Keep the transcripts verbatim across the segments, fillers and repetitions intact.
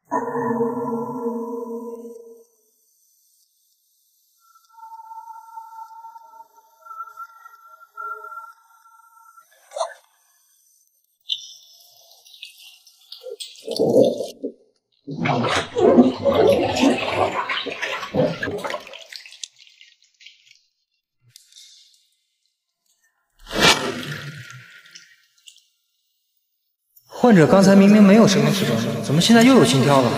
患者刚才明明没有生命体征，怎么现在又有心跳了？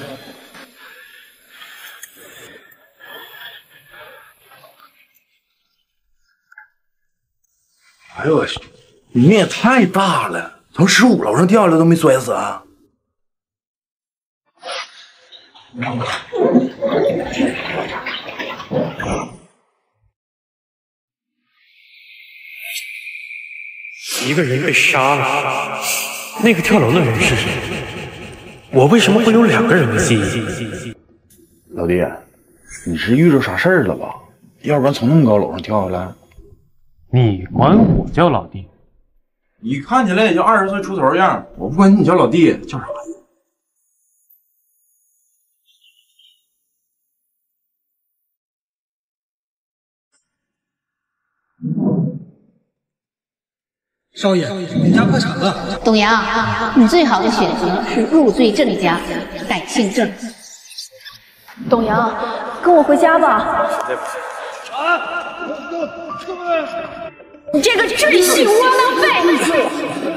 哎呦我去，你命也太大了，从十五楼上掉下来都没摔死啊！ 一个人被杀了，那个跳楼的人是谁？我为什么会有两个人的记忆？ 老弟，你是遇着啥事儿了吧？要不然从那么高楼上跳下来？ 你管我叫老弟？ 你看起来也就二十岁出头样，我不管你叫老弟，叫啥呀？ 少爷，人家破产了。 董阳，你最好的选择是入赘郑家，改姓郑。 董阳，跟我回家吧。 啊！ 你这个赘婿窝囊废！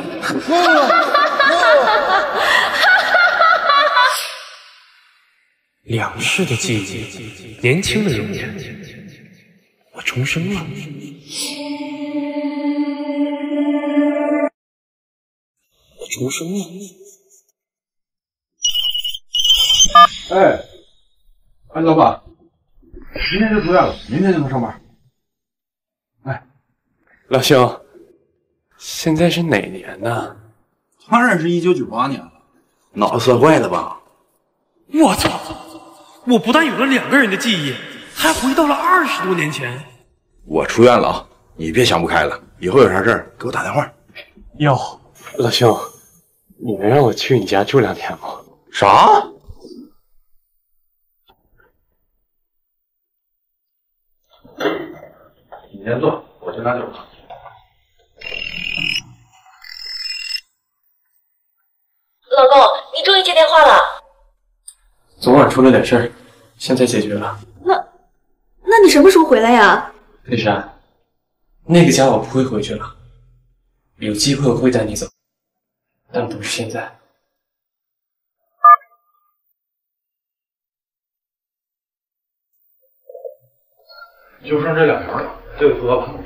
两世的记忆，年轻的容颜，我重生了。我重生了。 哎，哎，老板，明天就出院了，明天就能上班。哎， 老兄，现在是哪年呢？ 当然是一九九八年了，脑子摔坏了吧？ 我操！我不但有了两个人的记忆，还回到了二十多年前。 我出院了啊，你别想不开了，以后有啥事儿给我打电话。 哟，老兄，你能让我去你家住两天吗？ 啥？你先坐，我去拿酒。 老公，你终于接电话了。 昨晚出了点事儿，现在解决了。 那，那你什么时候回来呀？ 佩珊，那个家我不会回去了，有机会我会带你走，但不是现在。 就剩这两条了，这个喝吧。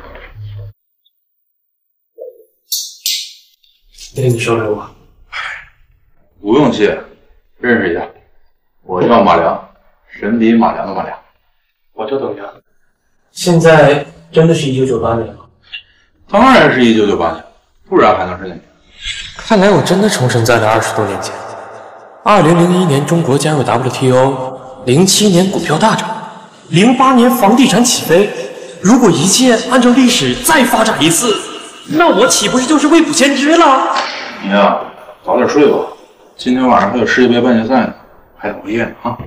谢谢你收留我。 不用谢，认识一下，我叫马良，神笔马良的马良。 我叫董阳。现在真的是一九九八年了？ 当然是一九九八年，不然还能是哪年？ 看来我真的重生在了二十多年前。二零零一年中国加入 W T O， 零七年股票大涨，零八年房地产起飞。如果一切按照历史再发展一次，那我岂不是就是未卜先知了？ 你呀，早点睡吧，今天晚上还有世界杯半决赛呢，还得熬夜呢啊！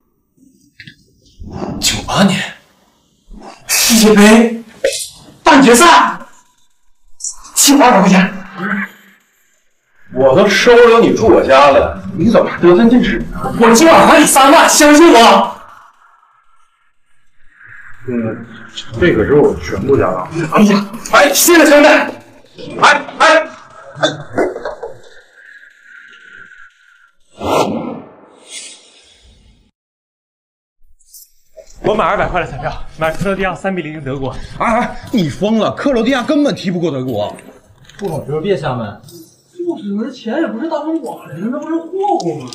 九八年世界杯半决赛，七百二百块钱。 我都收留你住我家了，你怎么还得寸进尺呢？ 我今晚还你三万，相信我。 嗯，这可是我全部家当。 哎呀，哎，谢了兄弟。哎哎哎！我买二百块的彩票，买克罗地亚三比零赢德国。 哎哎，你疯了！克罗地亚根本踢不过德国。 不好哥，别瞎闷。就是，这钱也不是大风刮来的，那不是霍霍吗？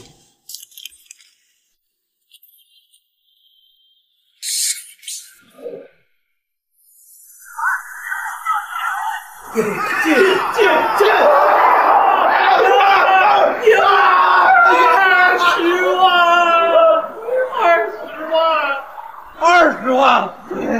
进进进进！二十万，二十万，二十万！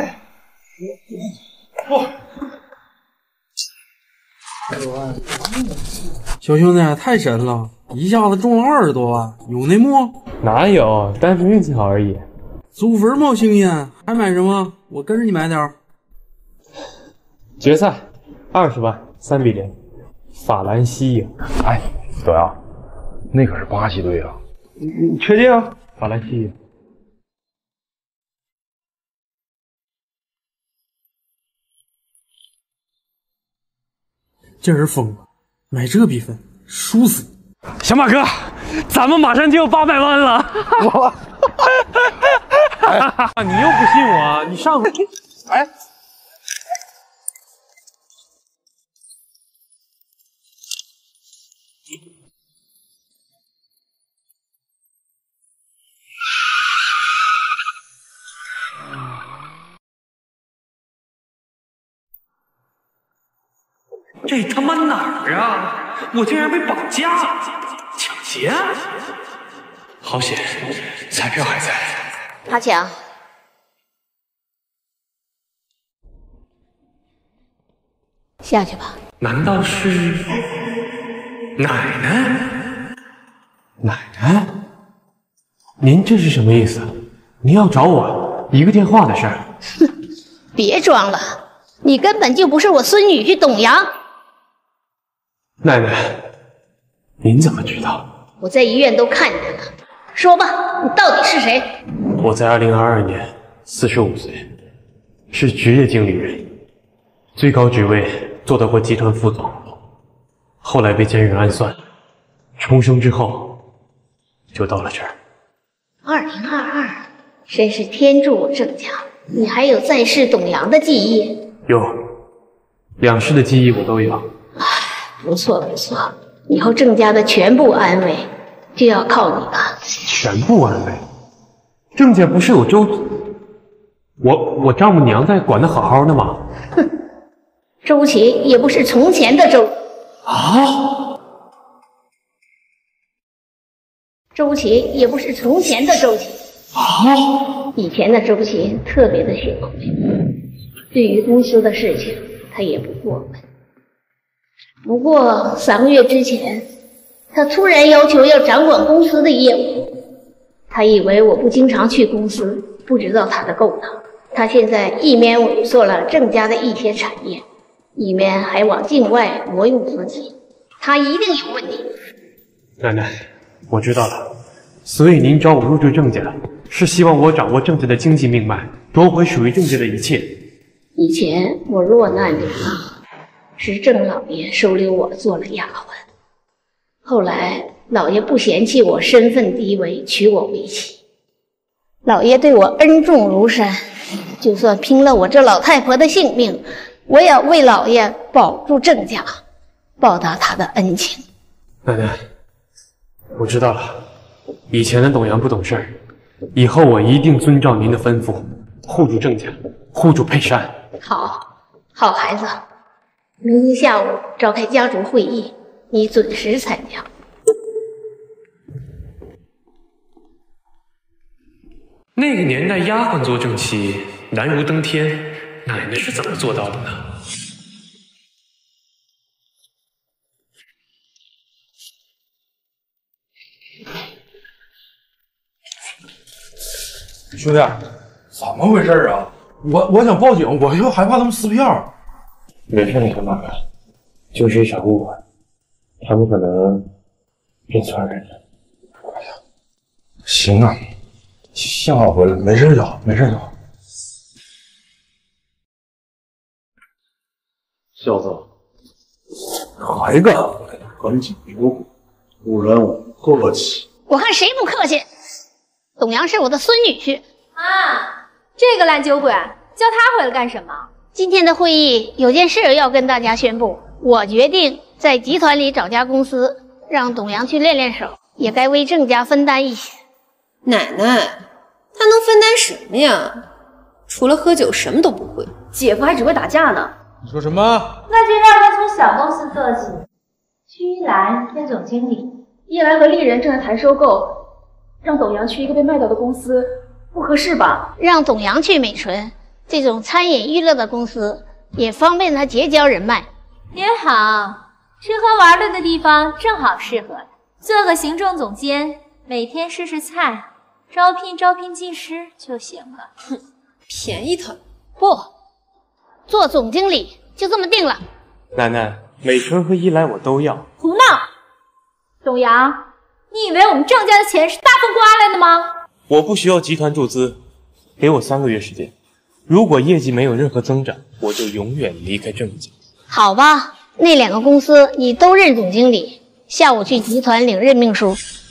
不， 小兄弟太神了！ 一下子中了二十多万，有内幕？ 哪有，单纯运气好而已。 祖坟冒青烟，还买什么？我跟着你买点儿。 决赛，二十万，三比零，法兰西赢。 哎，董阳，那可是巴西队啊！ 你你确定啊？法兰西赢。 这人疯了，买这比分，输死你！ 小马哥，咱们马上就有八百万了。我，你又不信我，你上回， 哎。 这他妈哪儿啊！我竟然被绑架、抢劫！好险，彩票还在。 阿强，下去吧。 难道是奶奶？奶奶，您这是什么意思？您要找我一个电话的事儿？ 哼，别装了，你根本就不是我孙女婿董阳。 奶奶，您怎么知道？ 我在医院都看见了。说吧，你到底是谁？ 我在二零二二年四十五岁，是职业经理人，最高职位做到过集团副总，后来被奸人暗算，重生之后就到了这儿。 二零二二，真是天助我郑家！你还有在世董阳的记忆？ 有，两世的记忆我都有。 唉，不错不错，以后郑家的全部安危就要靠你了。 全部安危？郑家不是有周，我我丈母娘在管得好好的吗？ 哼，周琦也不是从前的周啊， 周琦也不是从前的周琦啊， 以前的周琦特别的血口，对于公司的事情他也不过问。不过三个月之前，他突然要求要掌管公司的业务。他以为我不经常去公司，不知道他的勾当。他现在一面萎缩了郑家的一些产业，一面还往境外挪用资金，他一定有问题。 奶奶，我知道了。所以您找我入赘郑家，是希望我掌握郑家的经济命脉，夺回属于郑家的一切。 以前我落难流浪，是郑老爷收留我做了丫鬟。后来老爷不嫌弃我身份低微，娶我为妻。老爷对我恩重如山，就算拼了我这老太婆的性命，我也要为老爷保住郑家，报答他的恩情。 奶奶，我知道了。以前的董阳不懂事儿，以后我一定遵照您的吩咐，护住郑家，护住佩珊。 好，好孩子。明天下午召开家族会议，你准时参加。 那个年代，丫鬟做正妻难如登天，奶奶是怎么做到的呢？ 兄弟，怎么回事啊？我我想报警，我又害怕他们撕票。 没事，小马哥，就是一场误会，他们可能认错人了。 行啊，幸好回来，没事就好，没事就好。 小子，还敢横起无辜，不然我客气。 我看谁不客气。董阳是我的孙女婿。 啊，这个烂酒鬼叫他回来干什么？ 今天的会议有件事要跟大家宣布，我决定在集团里找家公司，让董阳去练练手，也该为郑家分担一些。 奶奶，他能分担什么呀？除了喝酒什么都不会。 姐夫还只会打架呢。 你说什么？ 那就让他从小公司做起。屈一兰兼总经理， 一兰和丽人正在谈收购，让董阳去一个被卖掉的公司，不合适吧？ 让董阳去美纯这种餐饮娱乐的公司，也方便他结交人脉。 也好，吃喝玩乐的地方正好适合。 做个行政总监，每天试试菜，招聘招聘技师就行了。 哼，便宜他了。 不，做总经理就这么定了。 奶奶，美纯和伊莱我都要。 胡闹！董阳，你以为我们郑家的钱是大风刮来的吗？ 我不需要集团注资，给我三个月时间。如果业绩没有任何增长，我就永远离开郑家。 好吧，那两个公司你都任总经理，下午去集团领任命书。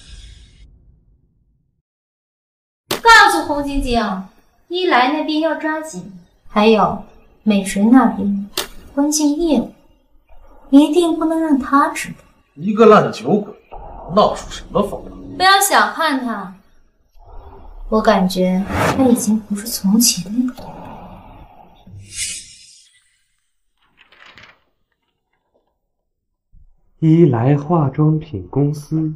告诉洪晶晶，伊莱那边要抓紧，还有美纯那边关键业务，一定不能让他知道。 一个烂酒鬼，闹出什么风浪？ 不要小看他，我感觉他已经不是从前那个董阳。 伊莱化妆品公司。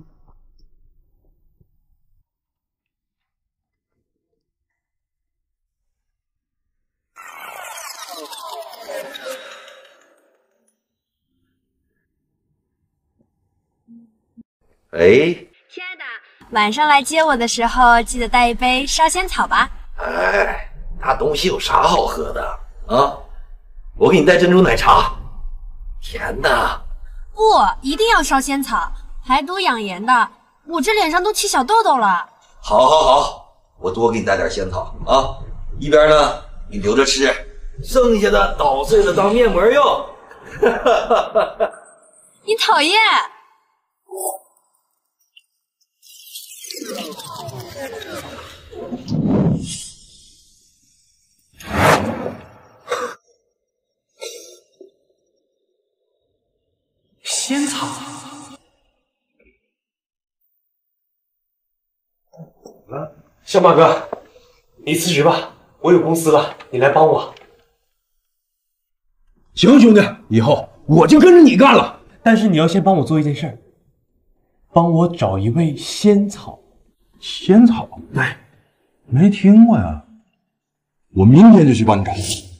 哎， 亲爱的，晚上来接我的时候，记得带一杯烧仙草吧。 哎，那东西有啥好喝的啊？我给你带珍珠奶茶，甜的。 不，一定要烧仙草，排毒养颜的。我这脸上都起小痘痘了。 好，好，好，我多给你带点仙草啊。一边呢，你留着吃，剩下的捣碎了当面膜用。 你讨厌。 仙草。小马哥，你辞职吧，我有公司了，你来帮我。 行，兄弟，以后我就跟着你干了。 但是你要先帮我做一件事儿，帮我找一位仙草。 仙草？哎，没听过呀。我明天就去帮你找。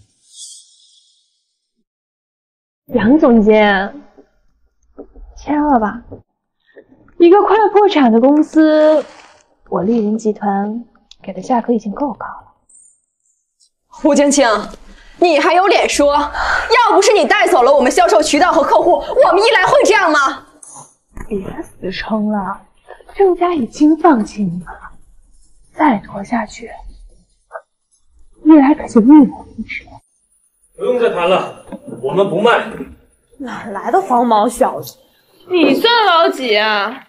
杨总监，签了吧？一个快破产的公司，我丽人集团给的价格已经够高了。 胡青青，你还有脸说？要不是你带走了我们销售渠道和客户，我们伊莱会这样吗？ 别死撑了，郑家已经放弃你了，再拖下去，伊莱可就一文不值。 不用再谈了，我们不卖。 哪来的黄毛小子？你算老几啊？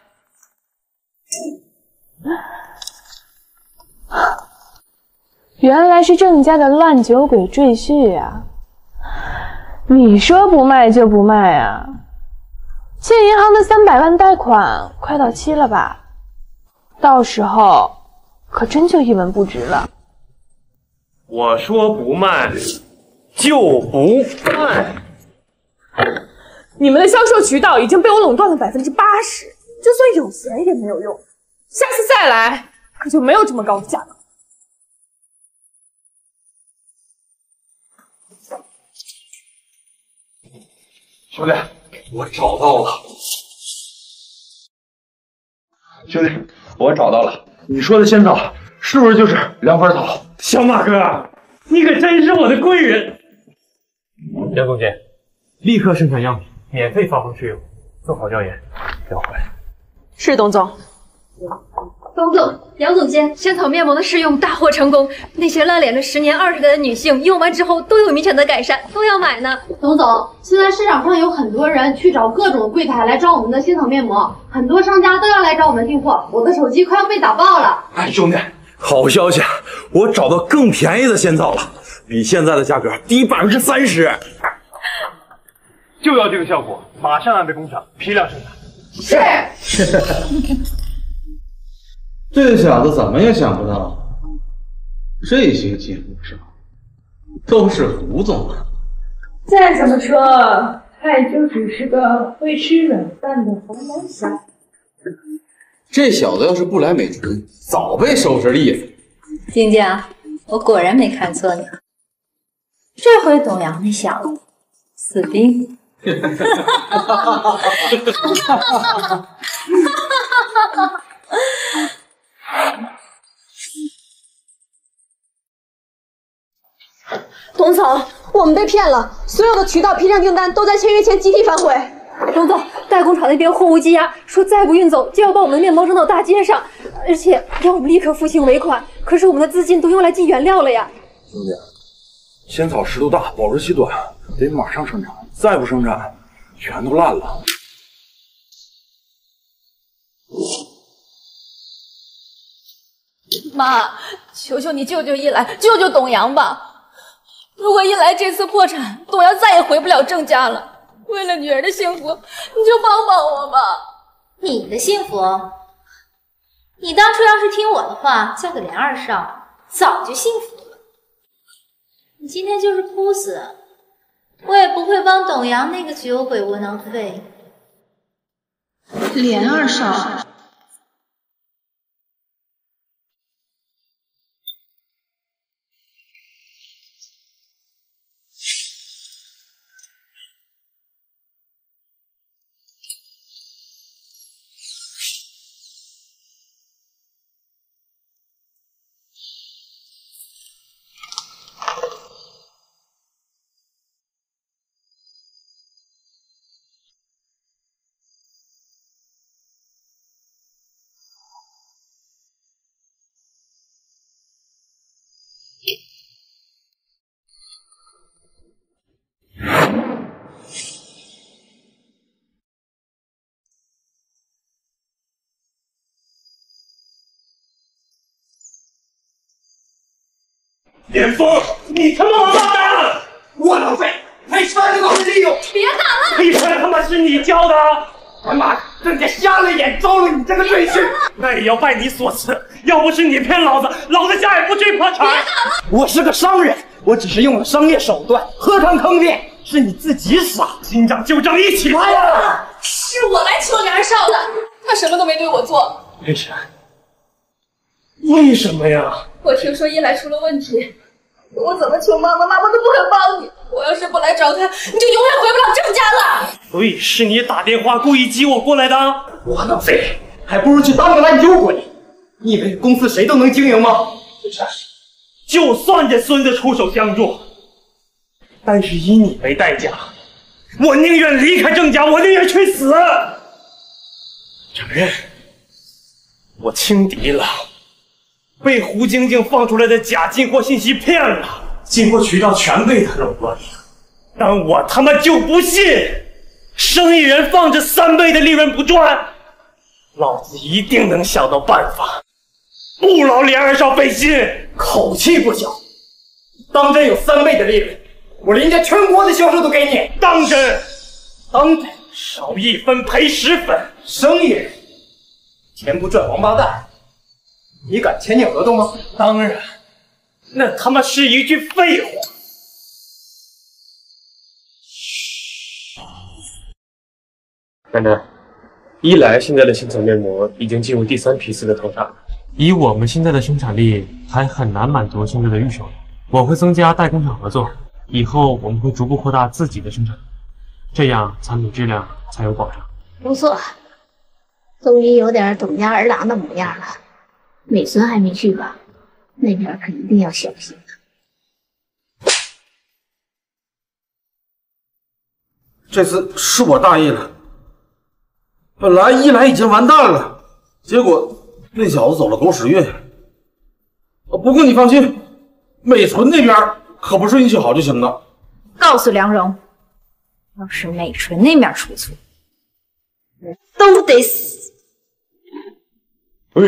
原来是郑家的烂酒鬼赘婿啊！你说不卖就不卖啊？欠银行的三百万贷款快到期了吧？到时候可真就一文不值了。 我说不卖就不卖。 你们的销售渠道已经被我垄断了百分之八十，就算有钱也没有用。下次再来，可就没有这么高的价格。 兄弟，我找到了。兄弟，我找到了。你说的仙草是不是就是凉风草？ 小马哥，你可真是我的贵人。杨总监，立刻生产样品，免费发放试用，做好调研，不要回来。 是董总。 董总，杨总监，仙草面膜的试用大获成功，那些烂脸了十年二十载的女性用完之后都有明显的改善，都要买呢。 董总，现在市场上有很多人去找各种柜台来招我们的仙草面膜，很多商家都要来找我们订货，我的手机快要被打爆了。 哎，兄弟，好消息，我找到更便宜的仙草了，比现在的价格低百分之三十。 就要这个效果，马上安排工厂批量生产。 是。 这小子怎么也想不到，这些节目上都是胡总啊！ 再怎么说，他也就只是个会吃软饭的黄毛小子。 这小子要是不来美纯，早被收拾利索。 晶晶，我果然没看错你，这回董阳那小子死定了。 董总，我们被骗了，所有的渠道批量订单都在签约前集体反悔。 董总，代工厂那边货物积压，说再不运走就要把我们的面包扔到大街上，而且让我们立刻付清尾款。可是我们的资金都用来进原料了呀。 兄弟，仙草湿度大，保质期短，得马上生产，再不生产，全都烂了。 妈，求求你救救一来，救救董阳吧！如果一来这次破产，董阳再也回不了郑家了。为了女儿的幸福，你就帮帮我吧。 你的幸福？你当初要是听我的话，嫁给梁二少，早就幸福了。你今天就是哭死，我也不会帮董阳那个酒鬼窝囊废。 连二少。 连峰，你他妈王八蛋！ 窝囊废，没穿的都是利用。 别打了！ 赔钱他妈是你教的！ 他妈的，郑家瞎了眼，招了你这个赘婿。 那也要拜你所赐，要不是你骗老子，老子家也不至于破产。 我是个商人，我只是用了商业手段，何尝坑爹？是你自己傻， 新账旧账一起来呀！是我来求梁少的，他什么都没对我做。 为啥？为什么呀？ 我听说一来出了问题，我怎么求妈妈，妈妈都不肯帮你。我要是不来找他，你就永远回不了郑家了。 所以是你打电话故意激我过来的？ 窝囊废，还不如去当个烂酒鬼。你以为公司谁都能经营吗？ 就算这孙子出手相助，但是以你为代价，我宁愿离开郑家，我宁愿去死。承认，我轻敌了。被胡晶晶放出来的假进货信息骗了，进货渠道全被他垄断了，但我他妈就不信，生意人放着三倍的利润不赚，老子一定能想到办法，不劳连二少费心。 口气不小，当真有三倍的利润，我连家全国的销售都给你。 当真？ 当真？ 少一分赔十分。 生意人，钱不赚王八蛋。你敢签订合同吗？ 当然，那他妈是一句废话。奶奶，一来现在的新层面膜已经进入第三批次的投产，以我们现在的生产力，还很难满足现在的预售。我会增加代工厂合作，以后我们会逐步扩大自己的生产，这样产品质量才有保障。 不错，终于有点董家儿郎的模样了。美孙还没去吧？那边可一定要小心了。 这次是我大意了，本来一来已经完蛋了，结果那小子走了狗屎运。不过你放心，美纯那边可不是运气好就行了。 告诉梁荣，要是美纯那边出错，我都得死。 哎。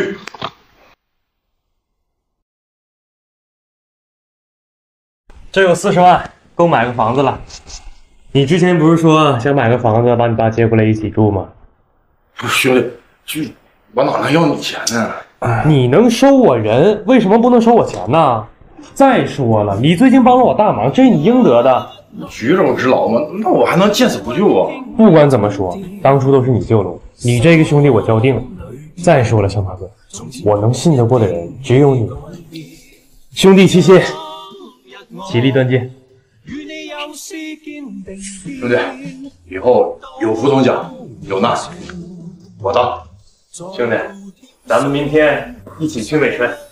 这有四十万，够买个房子了。你之前不是说想买个房子把你爸接过来一起住吗？ 不是兄弟，就我哪能要你钱呢？ 你能收我人，为什么不能收我钱呢？再说了，你最近帮了我大忙，这是你应得的。 举手之劳嘛，那我还能见死不救啊？ 不管怎么说，当初都是你救了我，你这个兄弟我交定了。再说了，小马哥，我能信得过的人只有你。兄弟齐心。其利断金， 兄弟，以后有福同享，有难我当。 兄弟，咱们明天一起去美纯。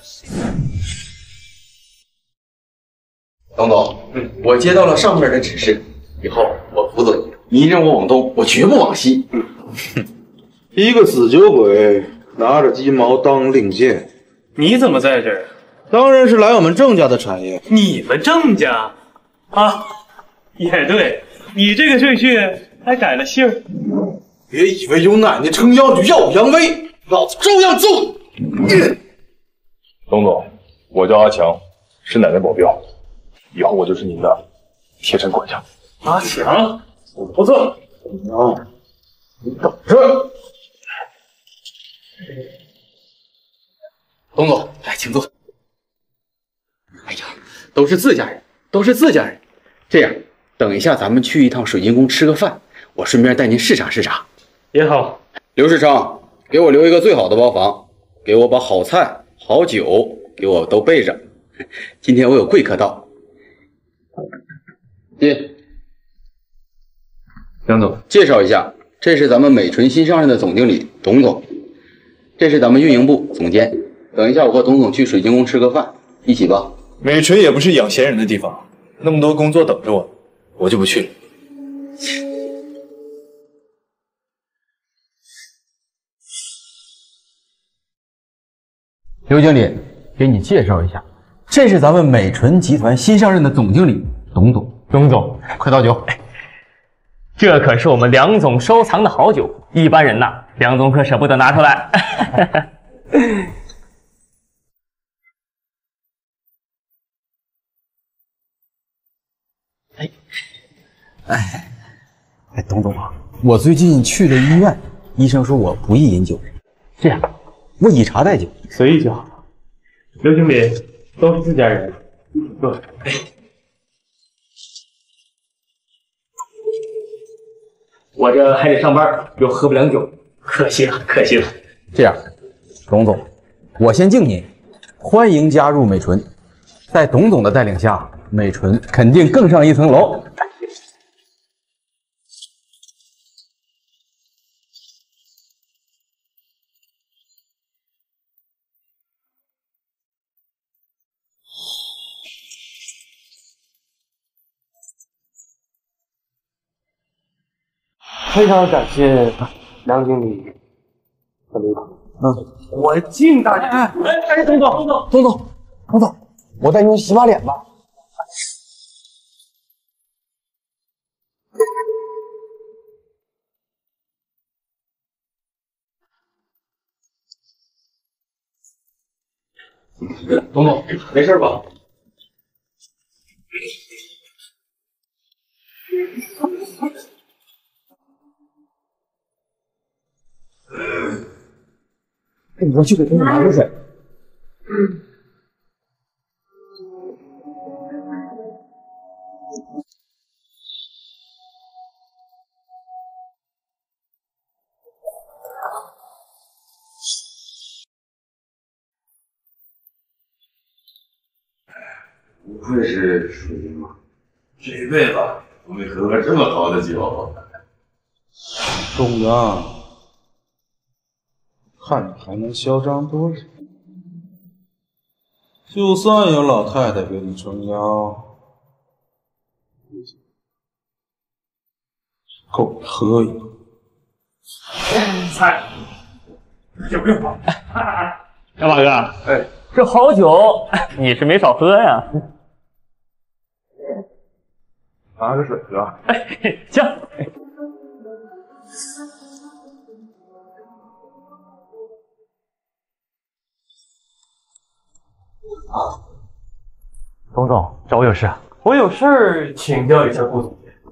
董总，嗯，我接到了上面的指示，以后我辅佐你，你让我往东，我绝不往西。嗯， 一个死酒鬼拿着鸡毛当令箭， 你怎么在这儿？ 当然是来我们郑家的产业。 你们郑家啊？也对，你这个赘婿还改了姓儿。 别以为有奶奶撑腰就耀武扬威，老子照样揍你！ 董总，我叫阿强，是奶奶保镖，以后我就是您的贴身管家。 阿强，我不错。 啊，你等着。 董总，来，请坐。哎呀，都是自家人，都是自家人。这样，等一下咱们去一趟水晶宫吃个饭，我顺便带您视察视察。 也好。 刘世昌，给我留一个最好的包房，给我把好菜、好酒给我都备着。今天我有贵客到。进。 杨总， 介绍一下，这是咱们美纯新上任的总经理董总，这是咱们运营部总监。等一下，我和董总去水晶宫吃个饭，一起吧。 美纯也不是养闲人的地方，那么多工作等着我，我就不去了。 刘经理，给你介绍一下，这是咱们美纯集团新上任的总经理董总。 董总， 快倒酒。 这可是我们梁总收藏的好酒，一般人呐，梁总可舍不得拿出来。 哎，哎，哎，董总啊，我最近去了医院，医生说我不宜饮酒。这样，我以茶代酒， 随意就好。刘经理，都是自家人，一起坐。哎，我这还得上班，又喝不了酒，可惜了，可惜了。 这样，董总，我先敬您，欢迎加入美纯。在董总的带领下，美纯肯定更上一层楼。 非常感谢梁经理的领导。嗯，我敬大家。哎哎，董总，董总， 董总，董总，我带你去洗把脸吧。 董总，没事吧？ 我去给董总拿口水。 不愧是水晶嘛，这一辈子都没喝过这么好的酒。东阳，看你还能嚣张多久？就算有老太太给你撑腰，够你喝一顿。 菜，酒不用跑。小马哥，哎，这好酒你是没少喝呀。 拿个水哥。 哎，行。啊，董总，找我有事啊？我有事请教一下顾总监。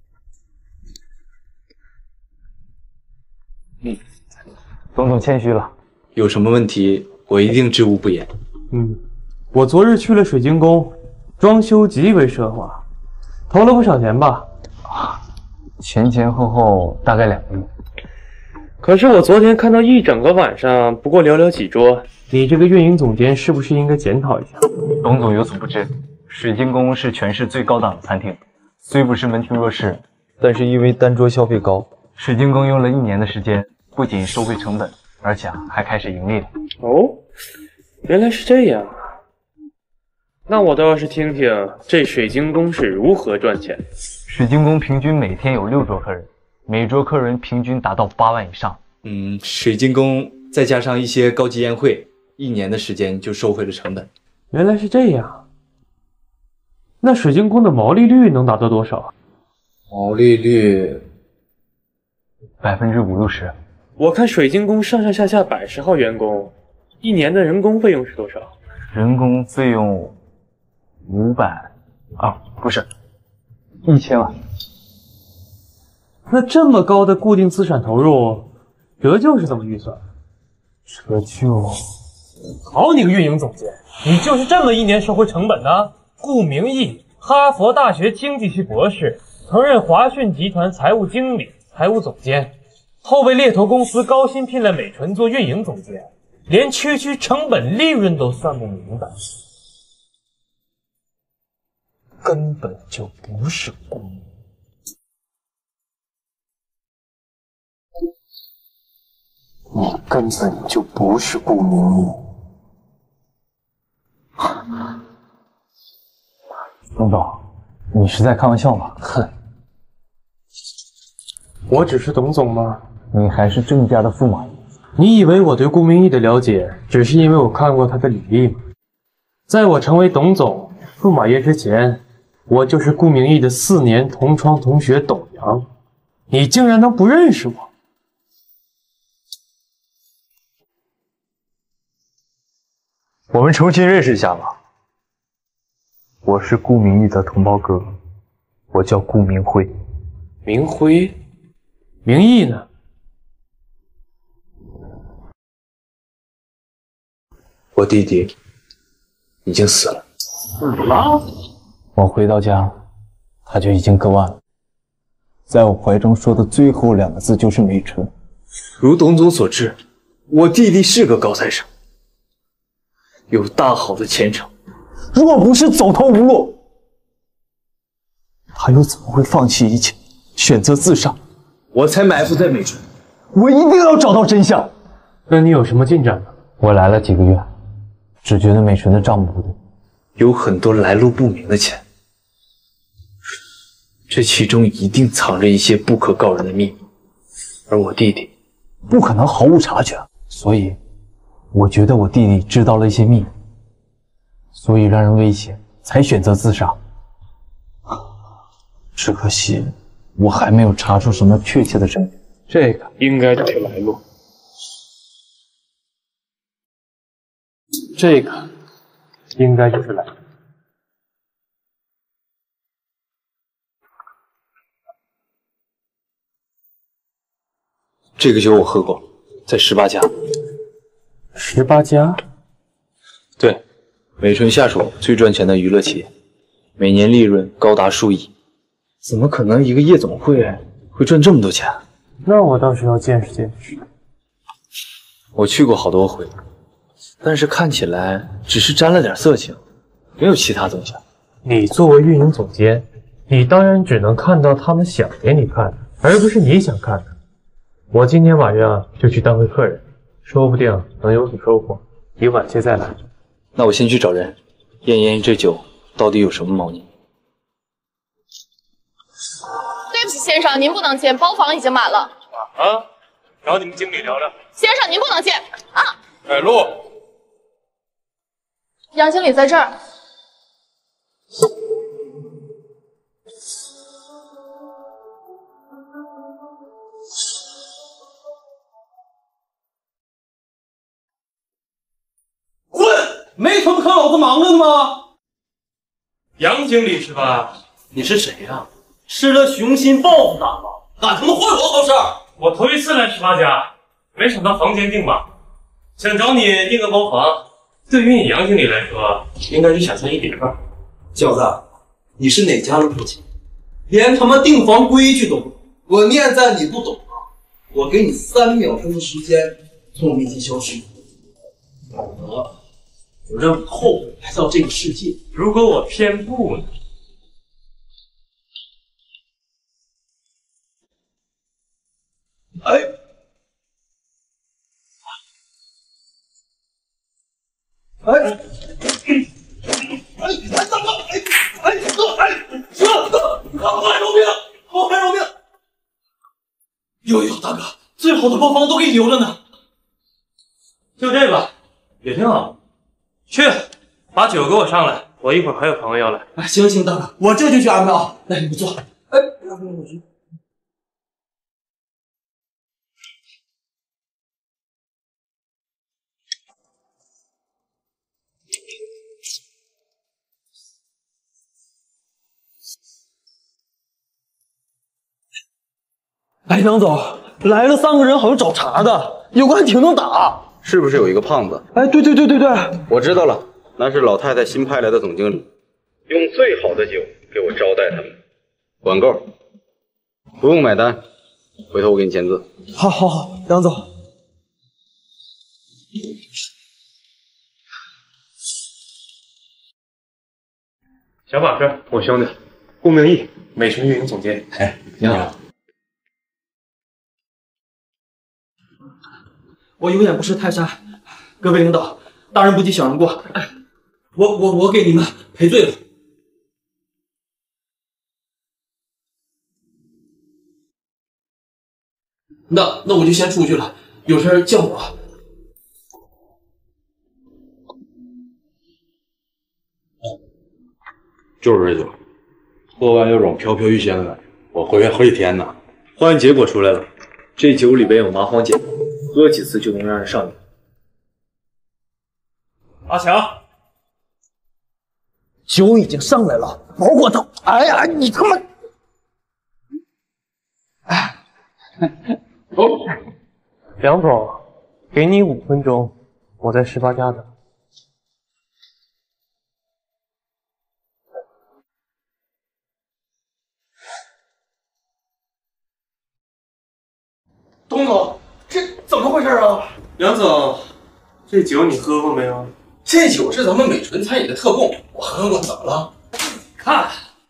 嗯， 董总谦虚了， 有什么问题我一定知无不言。 嗯，我昨日去了水晶宫，装修极为奢华，投了不少钱吧？啊，前前后后大概两亿。可是我昨天看到一整个晚上不过寥寥几桌，你这个运营总监是不是应该检讨一下？ 董总有所不知，水晶宫是全市最高档的餐厅，虽不是门庭若市，但是因为单桌消费高，水晶宫用了一年的时间，不仅收回成本， 而且啊还开始盈利了。 哦，原来是这样啊！那我倒要是听听这水晶宫是如何赚钱。 水晶宫平均每天有六桌客人，每桌客人平均达到八万以上。 嗯，水晶宫再加上一些高级宴会，一年的时间就收回了成本。 原来是这样。那水晶宫的毛利率能达到多少？ 毛利率百分之五六十。 我看水晶宫上上下下百十号员工，一年的人工费用是多少？ 人工费用五百啊，不是一千万。 那这么高的固定资产投入，折旧是怎么预算？ 折旧？ 好你个运营总监，你就是这么一年收回成本的？顾明义，哈佛大学经济系博士，曾任华讯集团财务经理、财务总监，后被猎头公司高薪聘来美纯做运营总监，连区区成本利润都算不明白，根本就不是顾明义。 你根本就不是顾明义。董总，你是在开玩笑吗？ 哼，我只是董总吗？ 你还是郑家的驸马爷。 你以为我对顾明义的了解，只是因为我看过他的履历吗？在我成为董总、驸马爷之前，我就是顾明义的四年同窗同学董阳。你竟然能不认识我？ 我们重新认识一下吧。我是顾明义的同胞哥，我叫顾明辉。 明辉，明义呢？ 我弟弟已经死了。 死了？ 我回到家，他就已经割腕了，在我怀中说的最后两个字就是美纯。 如董总所知，我弟弟是个高材生，有大好的前程。 若不是走投无路，他又怎么会放弃一切，选择自杀？ 我才埋伏在美纯， 我一定要找到真相。 那你有什么进展呢？ 我来了几个月，只觉得美纯的账目不对， 有很多来路不明的钱，这其中一定藏着一些不可告人的秘密，而我弟弟不可能毫无察觉，所以我觉得我弟弟知道了一些秘密，所以让人威胁，才选择自杀。只可惜我还没有查出什么确切的证据。 这个应该就是来路。这个应该就是来路。 这个酒我喝过，在十八家。 十八家？ 对，美纯下属最赚钱的娱乐企业，每年利润高达数亿。怎么可能一个夜总会会赚这么多钱？ 那我倒是要见识见识。 我去过好多回，但是看起来只是沾了点色情，没有其他东西。 你作为运营总监，你当然只能看到他们想给你看的，而不是你想看的。我今天晚上就去当个客人，说不定能有所收获。你晚些再来。 那我先去找人验验这酒到底有什么猫腻。 对不起，先生，您不能进，包房已经满了。 啊，找你们经理聊聊。 先生，您不能进啊！ 带路。 杨经理在这儿。 滚！没他妈看老子忙着呢吗？ 杨经理是吧？ 你是谁呀、啊？吃了雄心豹子胆了，敢他妈坏我好事？ 我头一次来十八家，没想到房间订满，想找你订个包房。对于你杨经理来说，应该是小菜一碟吧？ 小子，你是哪家的父亲？连他妈订房规矩都不懂。我念在你不懂啊！我给你三秒钟的时间从我面前消失，否则我让你后悔来到这个世界。 如果我偏不呢？ 哎， 哎，哎，哎，大哥，哎，哎，哥，哎，行了，哥，后排有病，后排有病。呦呦，大哥，最好的包房都给你留着呢。 就这个也挺好。去，把酒给我上来，我一会儿还有朋友要来。 哎，行行，大哥，我这就去安排啊。来，你们坐。哎，要不我去。哎，梁总，来了三个人，好像找茬的，有个还挺能打。 是不是有一个胖子？ 哎，对对对对对， 我知道了，那是老太太新派来的总经理，用最好的酒给我招待他们，管够，不用买单，回头我给你签字。 好，好，好，梁总。 小马哥，我兄弟，顾明义，美纯运营总监。 哎，你好。 我有眼不识泰山，各位领导，大人不计小人过，哎，我我我给你们赔罪了。那那我就先出去了，有事叫我。 就是这酒，喝完有种飘飘欲仙的感觉。我回去好几天呢。 化验结果出来了，这酒里边有麻黄碱，喝几次就能让人上瘾。 阿强， 酒已经上来了，保管他。哎呀，你他妈！ 哎，哦，梁总，给你五分钟，我在十八家等。 董总，这怎么回事啊？ 梁总，这酒你喝过没有？ 这酒是咱们美纯餐饮的特供，我喝过，怎么了？看，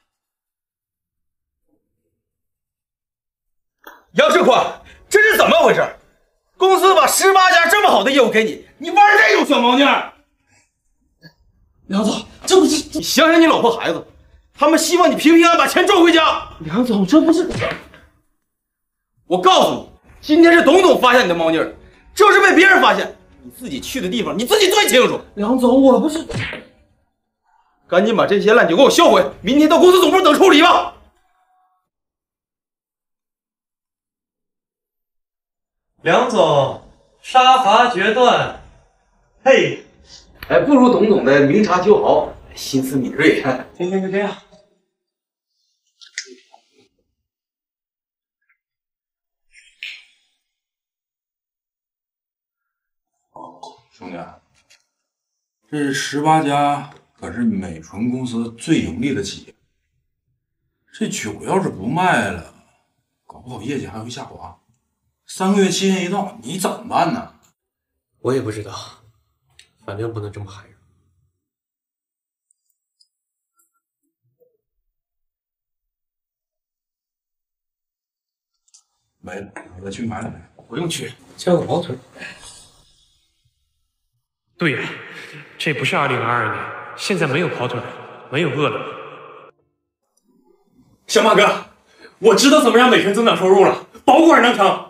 杨世宽，这是怎么回事？公司把十八家这么好的业务给你，你玩这种小毛腻儿？ 梁总，这不是你想想你老婆孩子，他们希望你平平安安把钱赚回家。 梁总，这不是…… 我告诉你，今天是董总发现你的猫腻儿，这要是被别人发现，你自己去的地方你自己最清楚。 梁总，我不是…… 赶紧把这些烂酒给我销毁，明天到公司总部等处理吧。 梁总，杀伐决断，嘿， 哎，不如董总的明察秋毫，心思敏锐。 今天就这样。 兄弟，这十八家可是美纯公司最盈利的企业，这酒要是不卖了，搞不好业绩还会下滑。三个月期限一到，你怎么办呢？ 我也不知道，反正不能这么害人。 没了，我再去买两瓶。 不用去，叫个跑腿。对呀，这不是二零二二年，现在没有跑腿，没有饿了么。 小马哥，我知道怎么让美纯增长收入了，保管能成。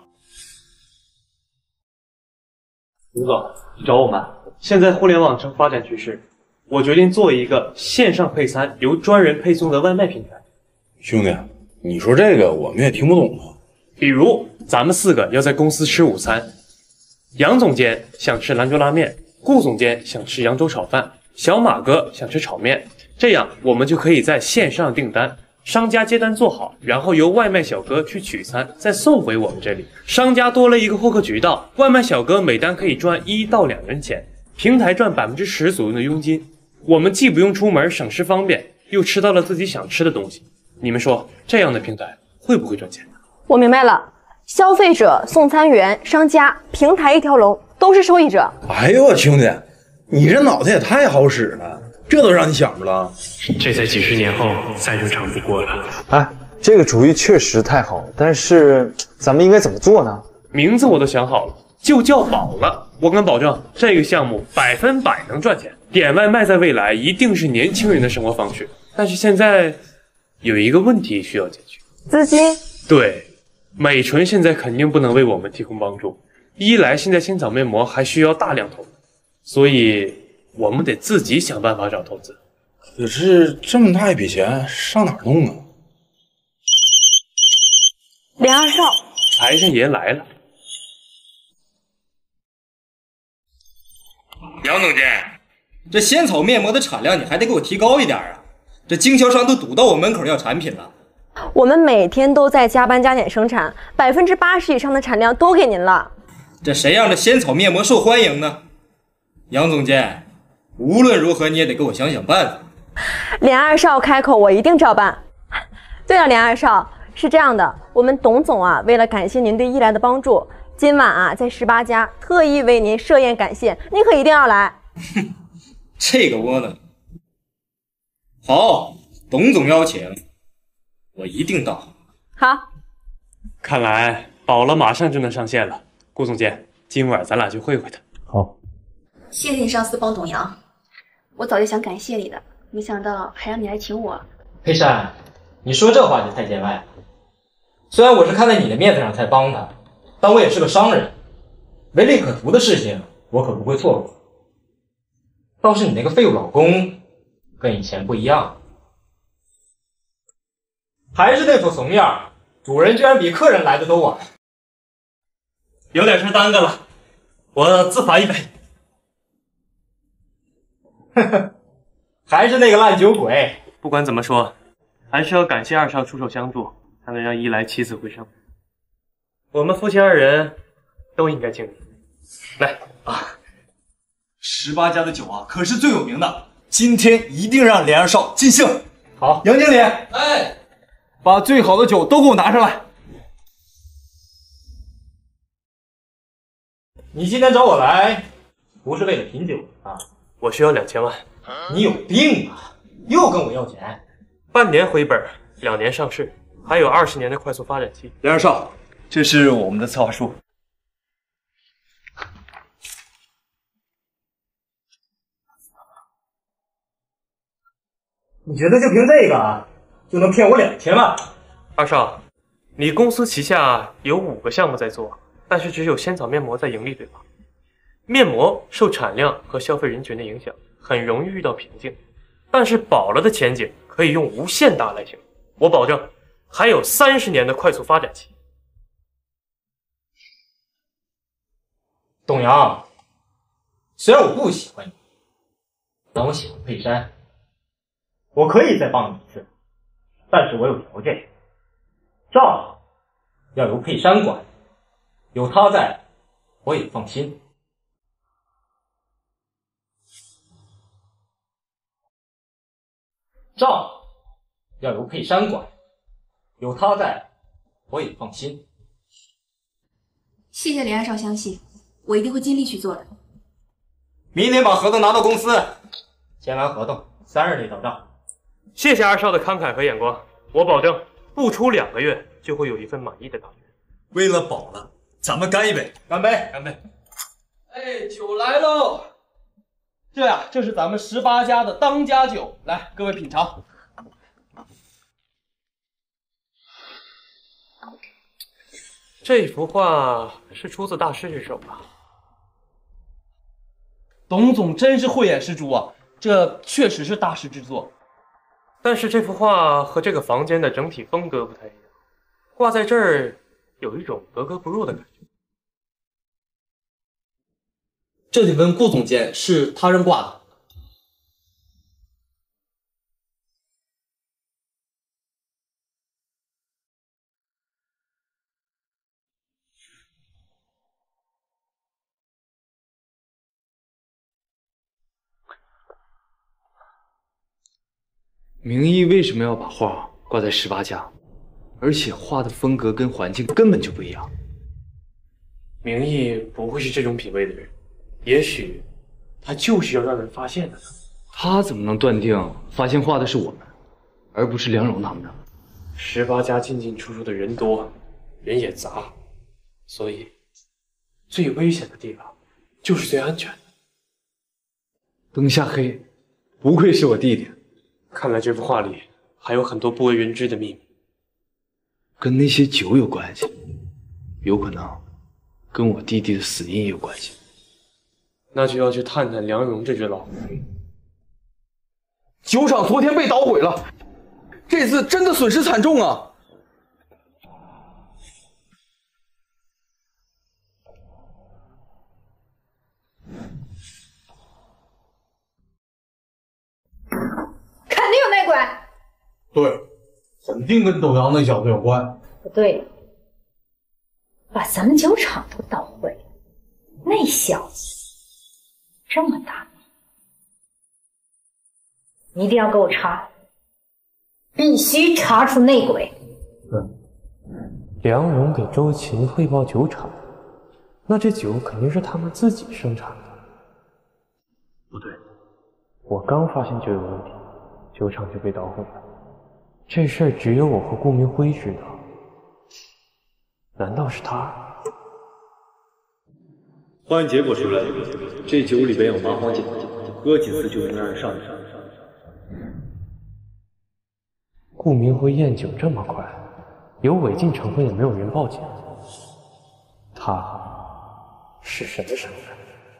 吴总，你找我们？现在互联网正发展趋势，我决定做一个线上配餐由专人配送的外卖平台。 兄弟，你说这个我们也听不懂啊。 比如咱们四个要在公司吃午餐，杨总监想吃兰州拉面，顾总监想吃扬州炒饭，小马哥想吃炒面，这样我们就可以在线上订单。商家接单做好，然后由外卖小哥去取餐，再送回我们这里。商家多了一个获客渠道，外卖小哥每单可以赚一到两元钱，平台赚百分之十左右的佣金。我们既不用出门，省时方便，又吃到了自己想吃的东西。你们说这样的平台会不会赚钱？ 我明白了，消费者、送餐员、商家，平台一条龙，都是受益者。 哎呦我兄弟，你这脑袋也太好使了，这都让你想着了。 这在几十年后再正常不过了。 哎，这个主意确实太好，但是咱们应该怎么做呢？ 名字我都想好了，就叫饱了。 我敢保证，这个项目百分百能赚钱。点外卖在未来一定是年轻人的生活方式，但是现在有一个问题需要解决： 资金。 对，美纯现在肯定不能为我们提供帮助。一来，现在仙草面膜还需要大量投资，所以我们得自己想办法找投资。 可是这么大一笔钱，上哪儿弄啊？ 连二少， 财神爷来了。 杨总监，这仙草面膜的产量你还得给我提高一点啊！这经销商都堵到我门口要产品了。 我们每天都在加班加点生产，百分之八十以上的产量都给您了。 这谁让这仙草面膜受欢迎呢？杨总监，无论如何你也得给我想想办法。 连二少开口，我一定照办。对了，连二少，是这样的，我们董总啊，为了感谢您对伊莱的帮助，今晚啊在十八家特意为您设宴感谢，您可一定要来。 哼，这个窝囊。好，董总邀请，我一定到。 好， 看来宝了马上就能上线了。顾总监，今晚咱俩去会会他。 好， 谢谢你上次帮董阳，我早就想感谢你的，没想到还让你来请我。 佩珊，你说这话就太见外了。虽然我是看在你的面子上才帮他，但我也是个商人，唯利可图的事情我可不会错过。倒是你那个废物老公，跟以前不一样，还是那副怂样，主人居然比客人来的都晚。 有点事耽搁了，我自罚一杯。 呵呵，还是那个烂酒鬼。 不管怎么说，还是要感谢二少出手相助，才能让伊莱起死回生。我们夫妻二人都应该敬你。来啊，十八家的酒啊，可是最有名的，今天一定让连二少尽兴。 好， 杨经理， 哎， 把最好的酒都给我拿上来。 你今天找我来，不是为了品酒啊？ 我需要两千万。 你有病啊！又跟我要钱？ 半年回本，两年上市，还有二十年的快速发展期。 连二少，这是我们的策划书。 你觉得就凭这个就能骗我两千万？ 二少，你公司旗下有五个项目在做，但是只有仙草面膜在盈利，对吧？面膜受产量和消费人群的影响，很容易遇到瓶颈，但是宝了的前景可以用无限大来形容。我保证，还有三十年的快速发展期。 董阳，虽然我不喜欢你，但我喜欢佩珊，我可以再帮你一次，但是我有条件，账要由佩珊管，有她在，我也放心。账要由佩珊管，有她在，我也放心。 谢谢连二少相信，我一定会尽力去做的。 明天把合同拿到公司，签完合同，三日内到账。 谢谢二少的慷慨和眼光，我保证不出两个月就会有一份满意的答卷。 为了宝了，咱们干一杯！ 干杯！ 干杯！ 哎，酒来喽！这呀，就是咱们十八家的当家酒，来，各位品尝。 这幅画是出自大师之手吧？ 董总真是慧眼识珠啊，这确实是大师之作。 但是这幅画和这个房间的整体风格不太一样，挂在这儿有一种格格不入的感觉。 这得问顾总监，是他人挂的。 明义为什么要把画挂在十八家？而且画的风格跟环境根本就不一样。 明义不会是这种品味的人，也许他就是要让人发现的。 他怎么能断定发现画的是我们，而不是梁荣他们呢？ 十八家进进出出的人多，人也杂，所以最危险的地方就是最安全的。 灯下黑，不愧是我弟弟。 看来这幅画里还有很多不为人知的秘密， 跟那些酒有关系，有可能跟我弟弟的死因有关系。 那就要去探探梁荣这只老狐狸。 酒厂昨天被捣毁了，这次真的损失惨重啊！ 肯定有内鬼。 对，肯定跟斗阳那小子有关。 不对，把咱们酒厂都捣毁了，那小子这么大，一定要给我查，必须查出内鬼。 梁荣给周琴汇报酒厂，那这酒肯定是他们自己生产的。不对，我刚发现就有问题，酒厂就被捣毁了。这事儿只有我和顾明辉知道，难道是他？ 化验结果出来了，这酒里边有麻黄碱，喝几次就能让人上瘾。 顾明辉验酒这么快，有违禁成分也没有人报警，他是什么身份？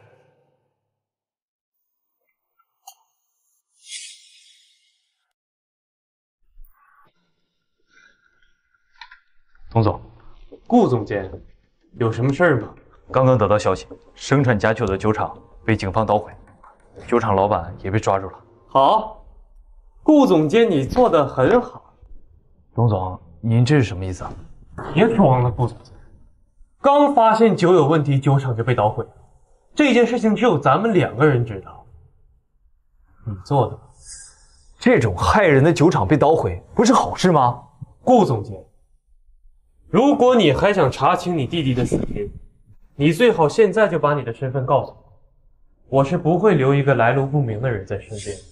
董总， 顾总监，有什么事儿吗？ 刚刚得到消息，生产假酒的酒厂被警方捣毁，酒厂老板也被抓住了。 好，顾总监，你做得很好。 董总，您这是什么意思啊？ 别装了，顾总监。刚发现酒有问题，酒厂就被捣毁了。这件事情只有咱们两个人知道。你做的， 这种害人的酒厂被捣毁，不是好事吗？ 顾总监，如果你还想查清你弟弟的死因，你最好现在就把你的身份告诉我，我是不会留一个来路不明的人在身边。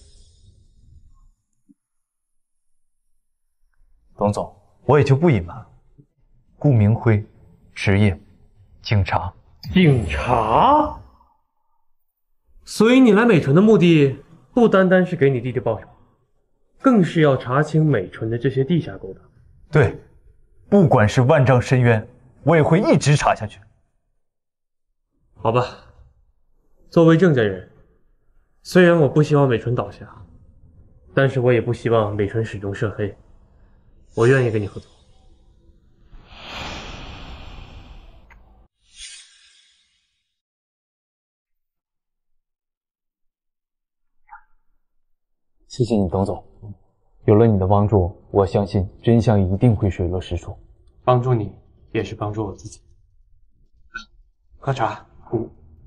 董总，我也就不隐瞒了。顾明辉，职业警察。 警察？所以你来美纯的目的不单单是给你弟弟报仇，更是要查清美纯的这些地下勾当。 对，不管是万丈深渊，我也会一直查下去。 好吧，作为郑家人，虽然我不希望美纯倒下，但是我也不希望美纯始终涉黑。我愿意跟你合作。 谢谢你，董总。有了你的帮助，我相信真相一定会水落石出。 帮助你，也是帮助我自己。喝茶。嗯。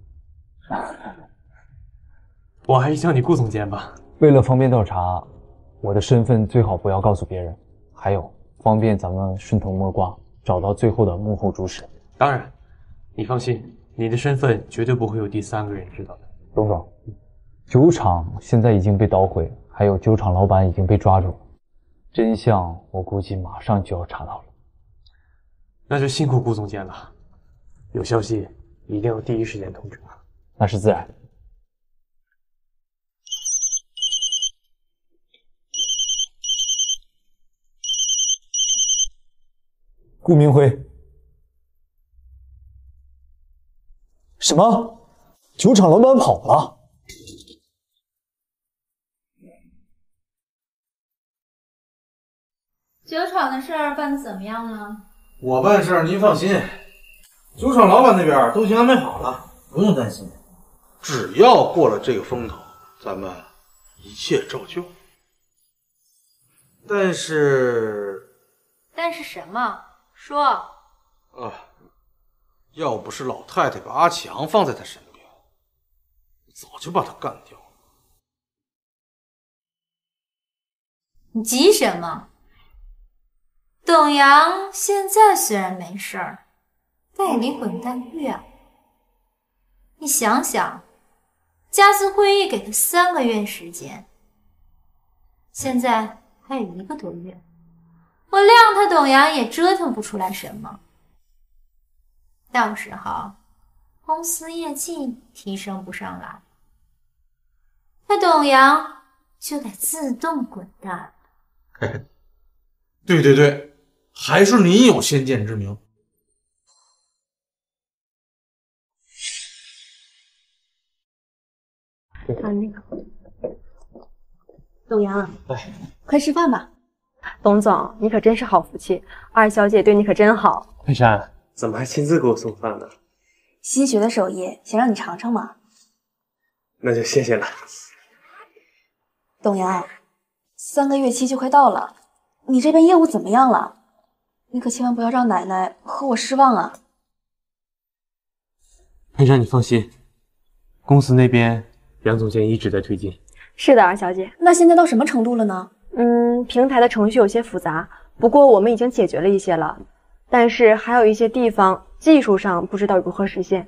我还是叫你顾总监吧。 为了方便调查，我的身份最好不要告诉别人，还有方便咱们顺藤摸瓜，找到最后的幕后主使。 当然，你放心，你的身份绝对不会有第三个人知道的。 董总，酒厂现在已经被捣毁，还有酒厂老板已经被抓住了，真相我估计马上就要查到了。 那就辛苦顾总监了，有消息一定要第一时间通知我。 那是自然。顾明辉，什么？酒厂老板跑了？ 酒厂的事儿办得怎么样了？ 我办事儿您放心，酒厂老板那边都已经安排好了，不用担心。只要过了这个风头，咱们一切照旧。但是， 但是什么？说。 啊，要不是老太太把阿强放在他身边，早就把他干掉了。 你急什么？董阳现在虽然没事儿，但也离滚蛋不远。你想想，家资会议给他三个月时间，现在还有一个多月，我谅他董阳也折腾不出来什么。到时候公司业绩提升不上来，那董阳就得自动滚蛋。 对对对，还是您有先见之明。 啊，那个董阳， 哎， 快吃饭吧。董总，你可真是好福气，二小姐对你可真好。 佩珊，怎么还亲自给我送饭呢？ 新学的手艺，想让你尝尝嘛。 那就谢谢了。 董阳，三个月期就快到了，你这边业务怎么样了？你可千万不要让奶奶和我失望啊！ 佩珊，你放心，公司那边杨总监一直在推进。 是的，二小姐。 那现在到什么程度了呢？ 嗯，平台的程序有些复杂，不过我们已经解决了一些了，但是还有一些地方技术上不知道如何实现。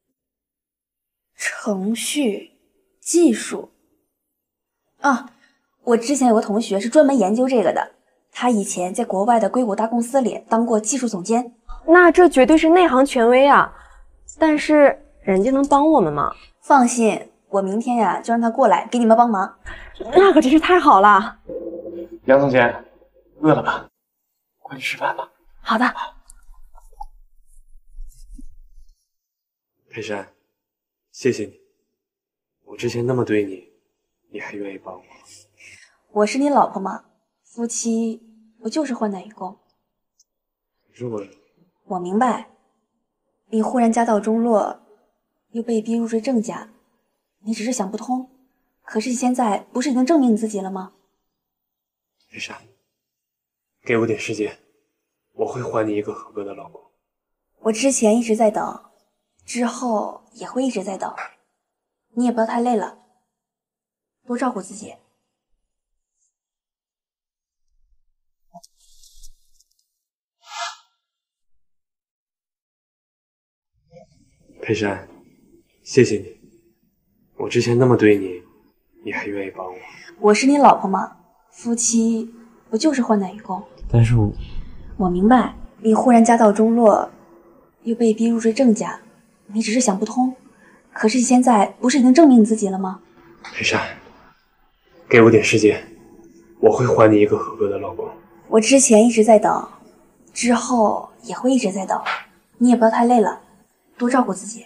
程序、技术啊，我之前有个同学是专门研究这个的，他以前在国外的硅谷大公司里当过技术总监。 那这绝对是内行权威啊！但是人家能帮我们吗？ 放心，我明天呀就让他过来给你们帮忙。 那可真是太好了。 杨总监，饿了吧？快去吃饭吧。 好的。 佩珊，谢谢你，我之前那么对你，你还愿意帮我。 我是你老婆嘛，夫妻不就是患难与共？ 可是我， 我明白，你忽然家道中落，又被逼入赘郑家，你只是想不通。可是你现在不是已经证明你自己了吗？ 佩珊，给我点时间，我会还你一个合格的老公。 我之前一直在等，之后也会一直在等。你也不要太累了，多照顾自己。 佩珊，谢谢你，我之前那么对你，你还愿意帮我。 我是你老婆嘛，夫妻不就是患难与共？ 但是我， 我明白，你忽然家道中落，又被逼入赘郑家，你只是想不通。可是你现在不是已经证明你自己了吗？ 佩珊，给我点时间，我会还你一个合格的老公。 我之前一直在等，之后也会一直在等。你也不要太累了，多照顾自己。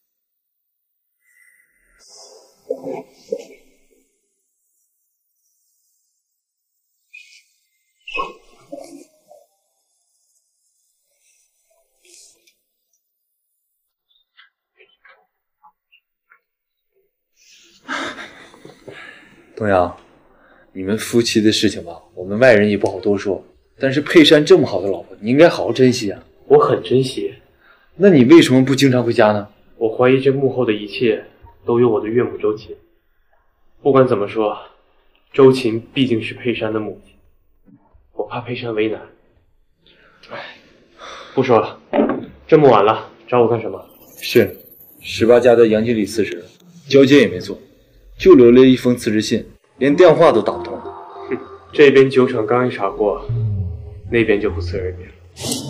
东阳，你们夫妻的事情吧，我们外人也不好多说。但是佩珊这么好的老婆，你应该好好珍惜啊。 我很珍惜。 那你为什么不经常回家呢？ 我怀疑这幕后的一切都有我的岳母周琴。不管怎么说，周琴毕竟是佩珊的母亲，我怕佩珊为难。唉，不说了，这么晚了，找我干什么？ 是，十八家的杨经理辞职了，交接也没做，就留了一封辞职信，连电话都打不通。 哼，这边酒厂刚一查过，那边就不辞而别了。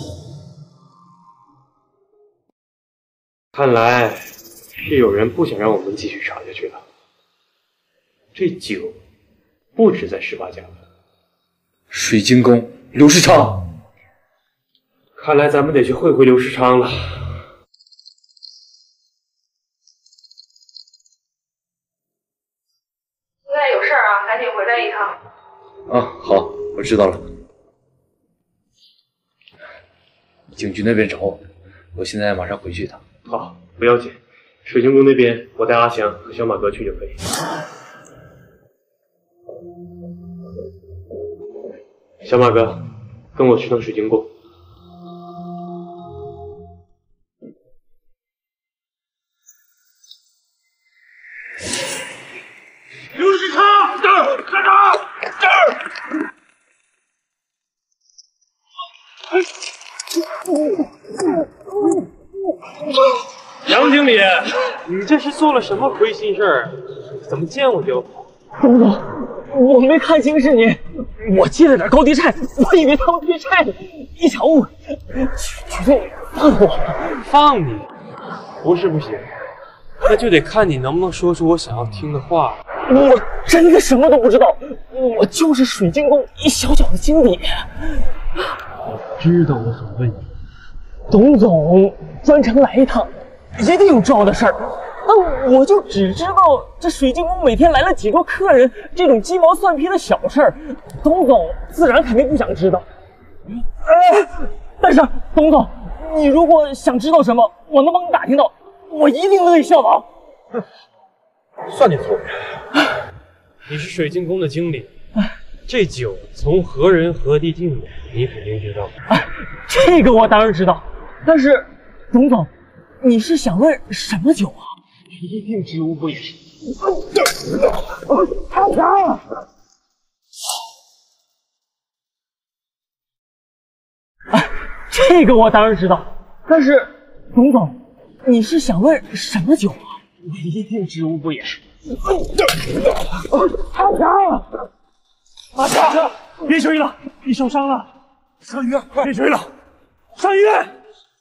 看来是有人不想让我们继续查下去了。这酒不止在十八家了， 水晶宫、刘世昌， 看来咱们得去会会刘世昌了。 现在有事儿啊，赶紧回来一趟。 啊，好，我知道了。警局那边找我，我现在马上回去一趟。 好，不要紧，水晶宫那边我带阿强和小马哥去就可以。小马哥，跟我去趟水晶宫。 刘世昌，这儿，站长，这儿。 杨经理，你这是做了什么亏心事儿？怎么见我就跑？ 我我没看清是你，我借了点高低债，我以为他会退债呢，一场误会。绝对放我， 放你？ 不是不行，那就得看你能不能说出我想要听的话。 我真的什么都不知道，我就是水晶宫一小小的经理。 我知道我想问你， 董总专程来一趟，一定有重要的事儿。那我就只知道这水晶宫每天来了几桌客人，这种鸡毛蒜皮的小事儿，董总自然肯定不想知道。呃，但是董总，你如果想知道什么，我能帮你打听到，我一定乐意效劳。 算你聪明，你是水晶宫的经理，这酒从何人何地进的，你肯定知道。 这个我当然知道，但是董总，你是想问什么酒啊？ 一定知无不言。 太强了！这个我当然知道，但是董总，你是想问什么酒啊？ 我一定知无不言。 太强了！ 阿强，别追了，你受伤了，上医院！快别追了，上医院！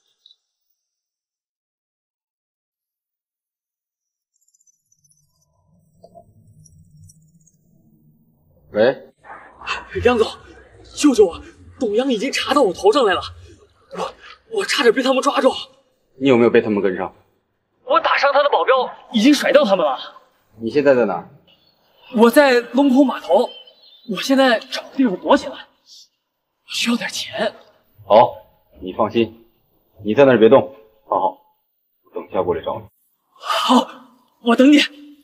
喂， 梁总，救救我！董阳已经查到我头上来了，我我差点被他们抓住。 你有没有被他们跟上？ 我打伤他的保镖，已经甩掉他们了。 你现在在哪？ 我在龙口码头，我现在找个地方躲起来，我需要点钱。 好，你放心，你在那儿别动，好好，我等下过来找你。 好，我等你。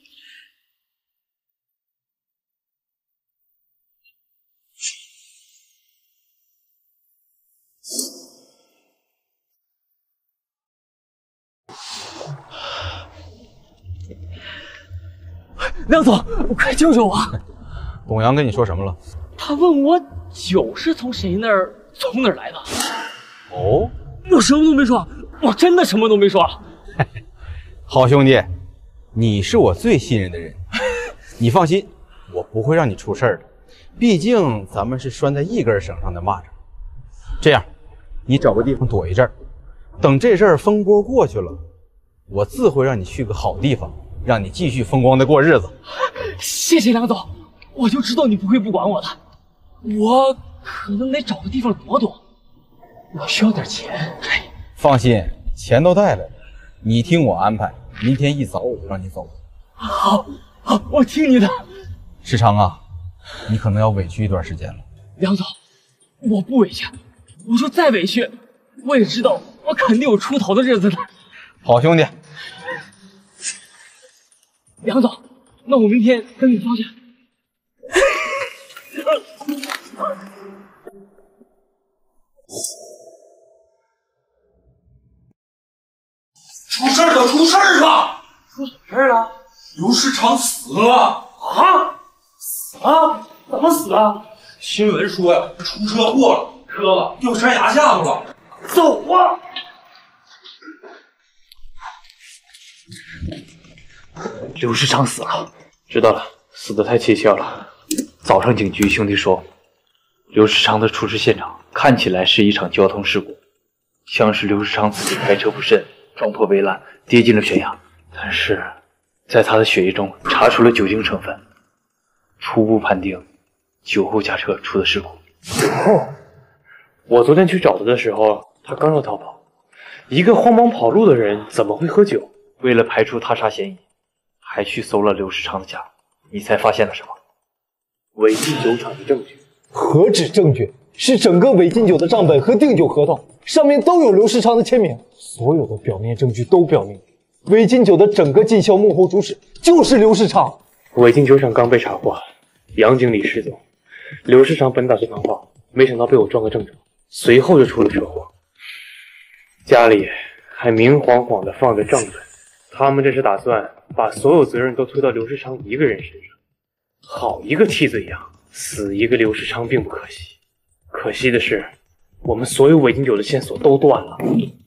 梁总，快救救我！ 董阳跟你说什么了？ 他问我酒是从谁那儿从哪儿来的。 哦， 我什么都没说，我真的什么都没说。 好兄弟，你是我最信任的人，你放心，我不会让你出事儿的。毕竟咱们是拴在一根绳上的蚂蚱。这样，你找个地方躲一阵儿，等这阵儿风波过去了，我自会让你去个好地方。让你继续风光的过日子。 谢谢梁总，我就知道你不会不管我的。我可能得找个地方躲躲，我需要点钱。 放心，钱都带来了，你听我安排，明天一早我就让你走。 好，好，我听你的。 世昌啊，你可能要委屈一段时间了。 梁总，我不委屈，我就再委屈，我也知道我肯定有出头的日子的。 好兄弟。 梁总，那我明天跟你方向。 出事了！出事了！ 出什么事了？ 刘世昌死了！ 啊！死了？怎么死的？ 新闻说呀，出车祸了，车子掉山崖下头了。 走啊！ 刘世昌死了，知道了，死得太蹊跷了。早上警局兄弟说，刘世昌的出事现场看起来是一场交通事故，像是刘世昌自己开车不慎，撞破围栏，跌进了悬崖。但是，在他的血液中查出了酒精成分，初步判定酒后驾车出的事故。 哦，我昨天去找他的时候，他刚要逃跑。一个慌忙跑路的人怎么会喝酒？ 为了排除他杀嫌疑，还去搜了刘世昌的家。你猜发现了什么？ 违禁酒厂的证据。 何止证据，是整个违禁酒的账本和订酒合同，上面都有刘世昌的签名。所有的表面证据都表明，违禁酒的整个进销幕后主使就是刘世昌。 违禁酒厂刚被查获，杨经理失踪，刘世昌本打算逃跑，没想到被我撞个正着，随后就出了车祸。家里还明晃晃的放着账本，他们这是打算把所有责任都推到刘世昌一个人身上。好一个梯子一样，死一个刘世昌并不可惜。可惜的是，我们所有违禁酒的线索都断了。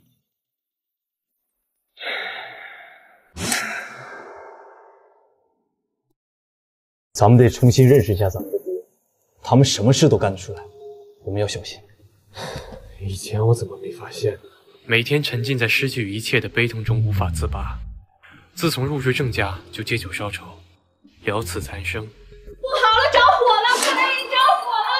咱们得重新认识一下咱们的敌人，他们什么事都干得出来，我们要小心。 以前我怎么没发现呢？ 每天沉浸在失去一切的悲痛中无法自拔。自从入赘郑家，就借酒消愁，聊此残生。 不好了，着火了！快，着火了！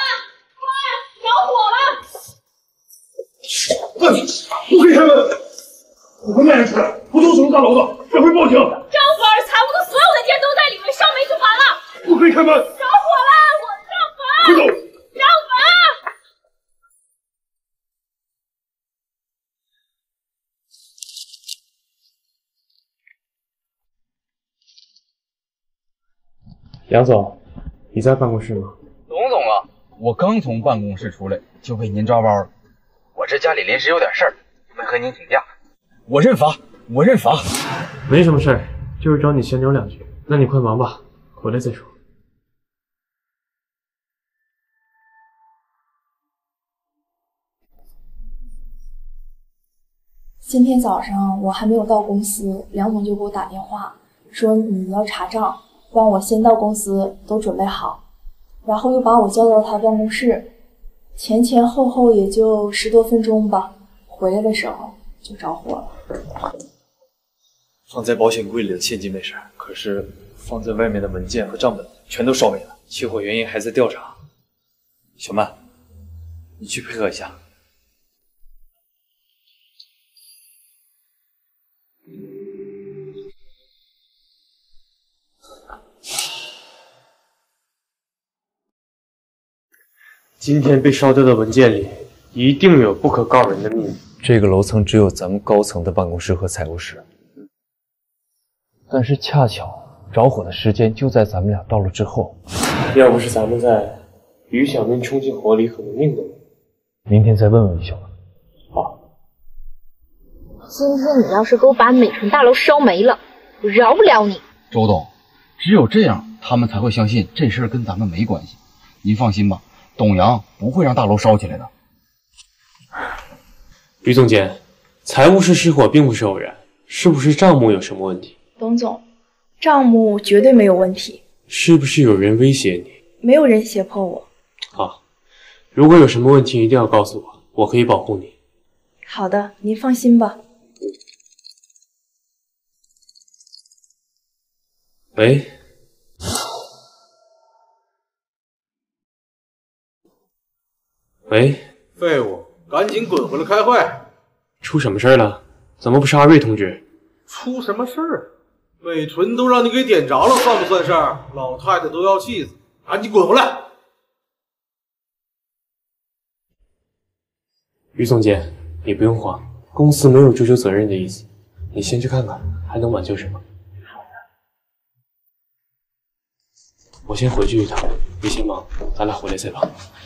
快，着火了！ 快，不可以开门！我会派人出来，不动整栋大楼的，这会报警。 张总，财务的所有的店都在里面，烧煤就完了。 不可以开门！ 着火了！我上坟！ 快走！ 上坟！ 梁总，你在办公室吗？ 董总啊，我刚从办公室出来就被您抓包了。我这家里临时有点事儿，没和您请假。我认罚，我认罚。 没什么事儿，就是找你闲聊两句。那你快忙吧，回来再说。 今天早上我还没有到公司，梁总就给我打电话说你要查账，让我先到公司都准备好，然后又把我叫到他办公室，前前后后也就十多分钟吧。回来的时候就着火了。 放在保险柜里的现金没事，可是放在外面的文件和账本全都烧没了，起火原因还在调查。小曼，你去配合一下。 今天被烧掉的文件里一定有不可告人的秘密。 这个楼层只有咱们高层的办公室和财务室，但是恰巧着火的时间就在咱们俩到了之后。 要不是咱们在，于小妹冲进火里可能命都没有。 明天再问问于小妹。 好。 今天你要是给我把美纯大楼烧没了，我饶不了你。 周董，只有这样，他们才会相信这事儿跟咱们没关系。您放心吧，董阳不会让大楼烧起来的。 于总监，财务室失火并不是偶然，是不是账目有什么问题？ 董总，账目绝对没有问题。 是不是有人威胁你？ 没有人胁迫我。 好，如果有什么问题一定要告诉我，我可以保护你。 好的，您放心吧。 喂。喂。 废物，赶紧滚回来开会！ 出什么事儿了？怎么不是阿瑞通知？ 出什么事儿？美纯都让你给点着了，算不算事儿？老太太都要气死！赶紧滚回来！ 于总监，你不用慌，公司没有追究责任的意思，你先去看看，还能挽救什么？好的。我先回去一趟，你先忙，咱俩回来再忙。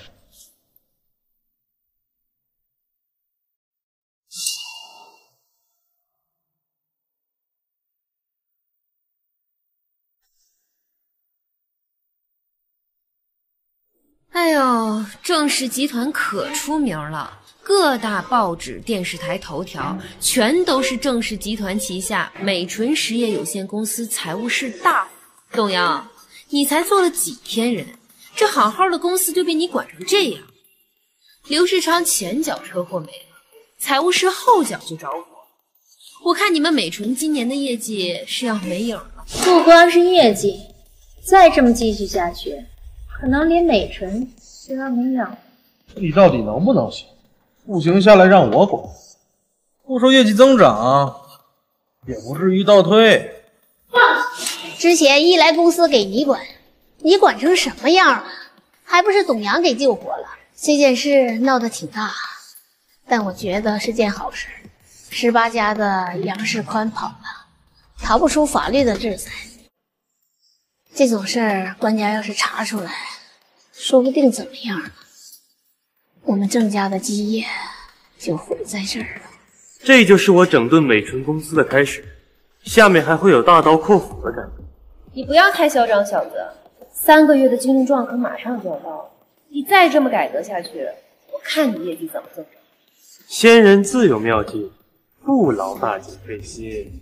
哎呦，郑氏集团可出名了，各大报纸、电视台头条全都是郑氏集团旗下美纯实业有限公司财务室大。董阳，你才做了几天人，这好好的公司就被你管成这样。刘世昌前脚车祸没了，财务室后脚就着火。我看你们美纯今年的业绩是要没影了。 不光是业绩，再这么继续下去，可能连美纯都要没影了。 你到底能不能行？不行下来让我管。不说业绩增长，也不至于倒退。 之前一来公司给你管，你管成什么样了？还不是董阳给救活了。这件事闹得挺大，但我觉得是件好事。十八家的杨世宽跑了，逃不出法律的制裁。这种事儿，官家要是查出来，说不定怎么样了，我们郑家的基业就毁在这儿了。 这就是我整顿美纯公司的开始，下面还会有大刀阔斧的感觉。 你不要太嚣张，小子，三个月的金融状可马上就要到了，你再这么改革下去，我看你业绩怎么增长。 先人自有妙计，不劳大姐费心。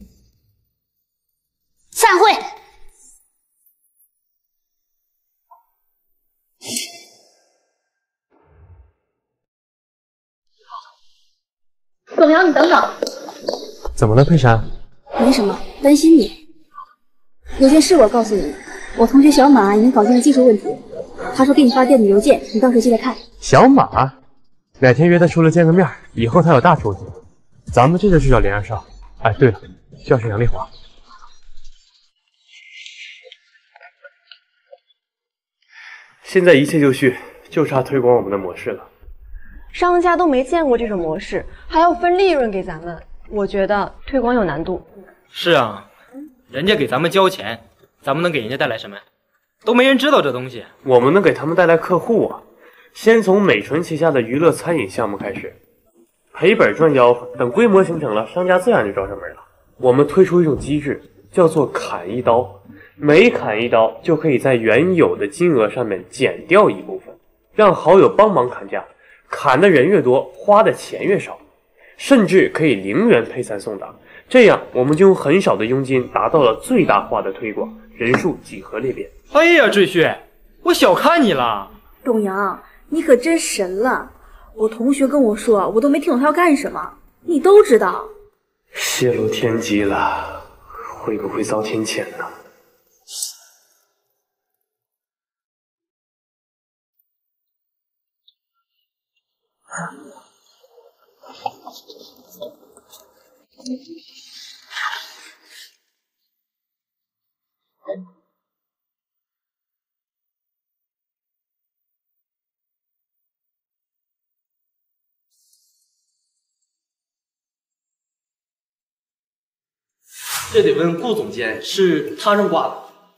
散会。 董阳，你等等。 怎么了，佩珊？ 没什么，担心你。有件事我告诉你，我同学小马已经搞定了技术问题，他说给你发电子邮件，你到时候记得看。 小马，哪天约他出来见个面，以后他有大出息。咱们这就去找连二少。哎，对了，叫上杨丽华。现在一切就绪，就差推广我们的模式了。 商家都没见过这种模式，还要分利润给咱们，我觉得推广有难度。 是啊，人家给咱们交钱，咱们能给人家带来什么？都没人知道这东西。 我们能给他们带来客户啊！先从美纯旗下的娱乐餐饮项目开始，赔本赚吆喝，等规模形成了，商家自然就找上门了。我们推出一种机制，叫做砍一刀，每砍一刀就可以在原有的金额上面减掉一部分，让好友帮忙砍价，砍的人越多，花的钱越少，甚至可以零元配餐送达。这样我们就用很少的佣金达到了最大化的推广，人数几何裂变。 哎呀，赘婿，我小看你了。 董阳，你可真神了！我同学跟我说，我都没听懂他要干什么，你都知道。 泄露天机了，会不会遭天谴呢？ 这得问顾总监，是他扔瓜的。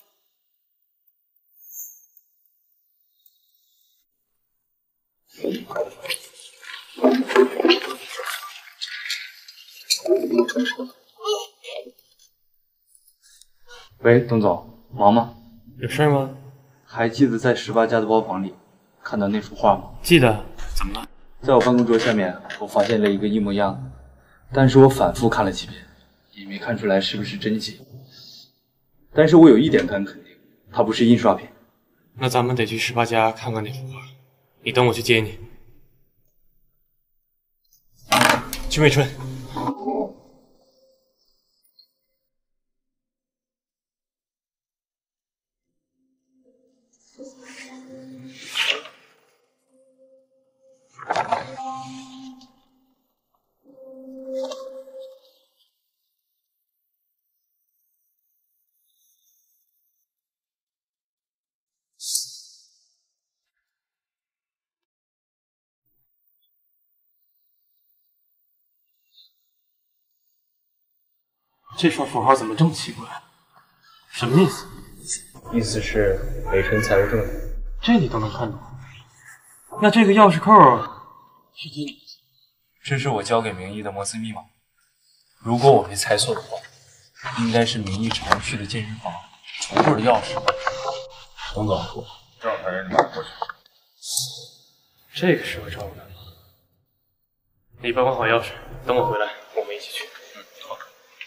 喂，董总，忙吗？ 有事吗？ 还记得在十八家的包房里看到那幅画吗？ 记得。怎么了？ 在我办公桌下面，我发现了一个一模一样的，但是我反复看了几遍，也没看出来是不是真迹。但是我有一点敢肯定，它不是印刷品。 那咱们得去十八家看看那幅画。你等我去接你。去美春。这串符号怎么这么奇怪？什么意思？ 意思是美纯财务证据。 这你都能看懂？那这个钥匙扣是给你？ 这是我交给明义的摩斯密码。如果我没猜错的话，应该是明义常去的健身房橱柜的钥匙。 董总，正好让你马上过去。 这个时候找我干嘛？你保管好钥匙，等我回来，我们一起去。 嗯，好。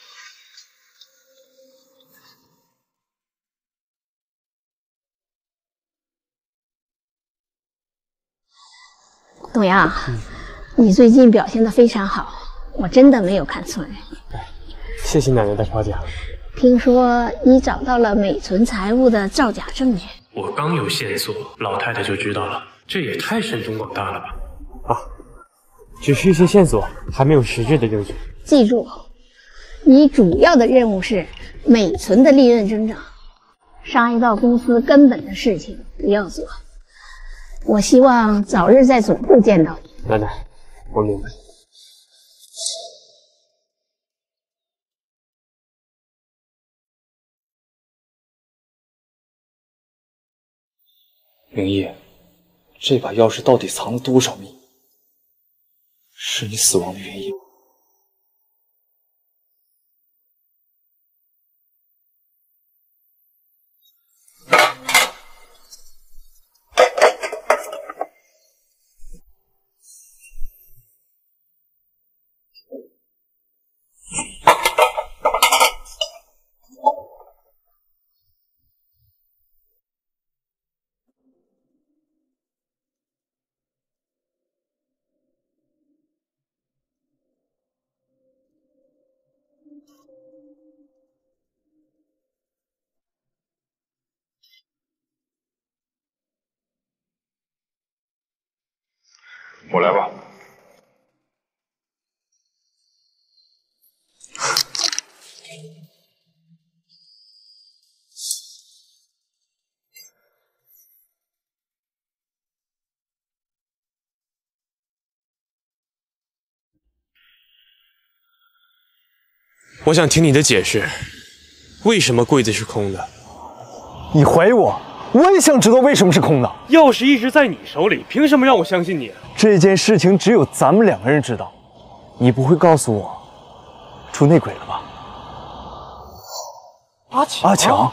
董阳，嗯、你最近表现得非常好，我真的没有看错人。 谢谢奶奶的夸奖。 听说你找到了美纯财务的造假证据， 我刚有线索，老太太就知道了，这也太神通广大了吧！啊，只是一些线索，还没有实质的证据。 记住，你主要的任务是美纯的利润增长，商业到公司根本的事情不要做。我希望早日在总部见到你。 奶奶，我明白。 明义，这把钥匙到底藏了多少秘密？是你死亡的原因。 我来吧。 我想听你的解释，为什么柜子是空的？ 你怀疑我？我也想知道为什么是空的。 钥匙一直在你手里，凭什么让我相信你？ 这件事情只有咱们两个人知道，你不会告诉我出内鬼了吧？ 阿强， 阿强，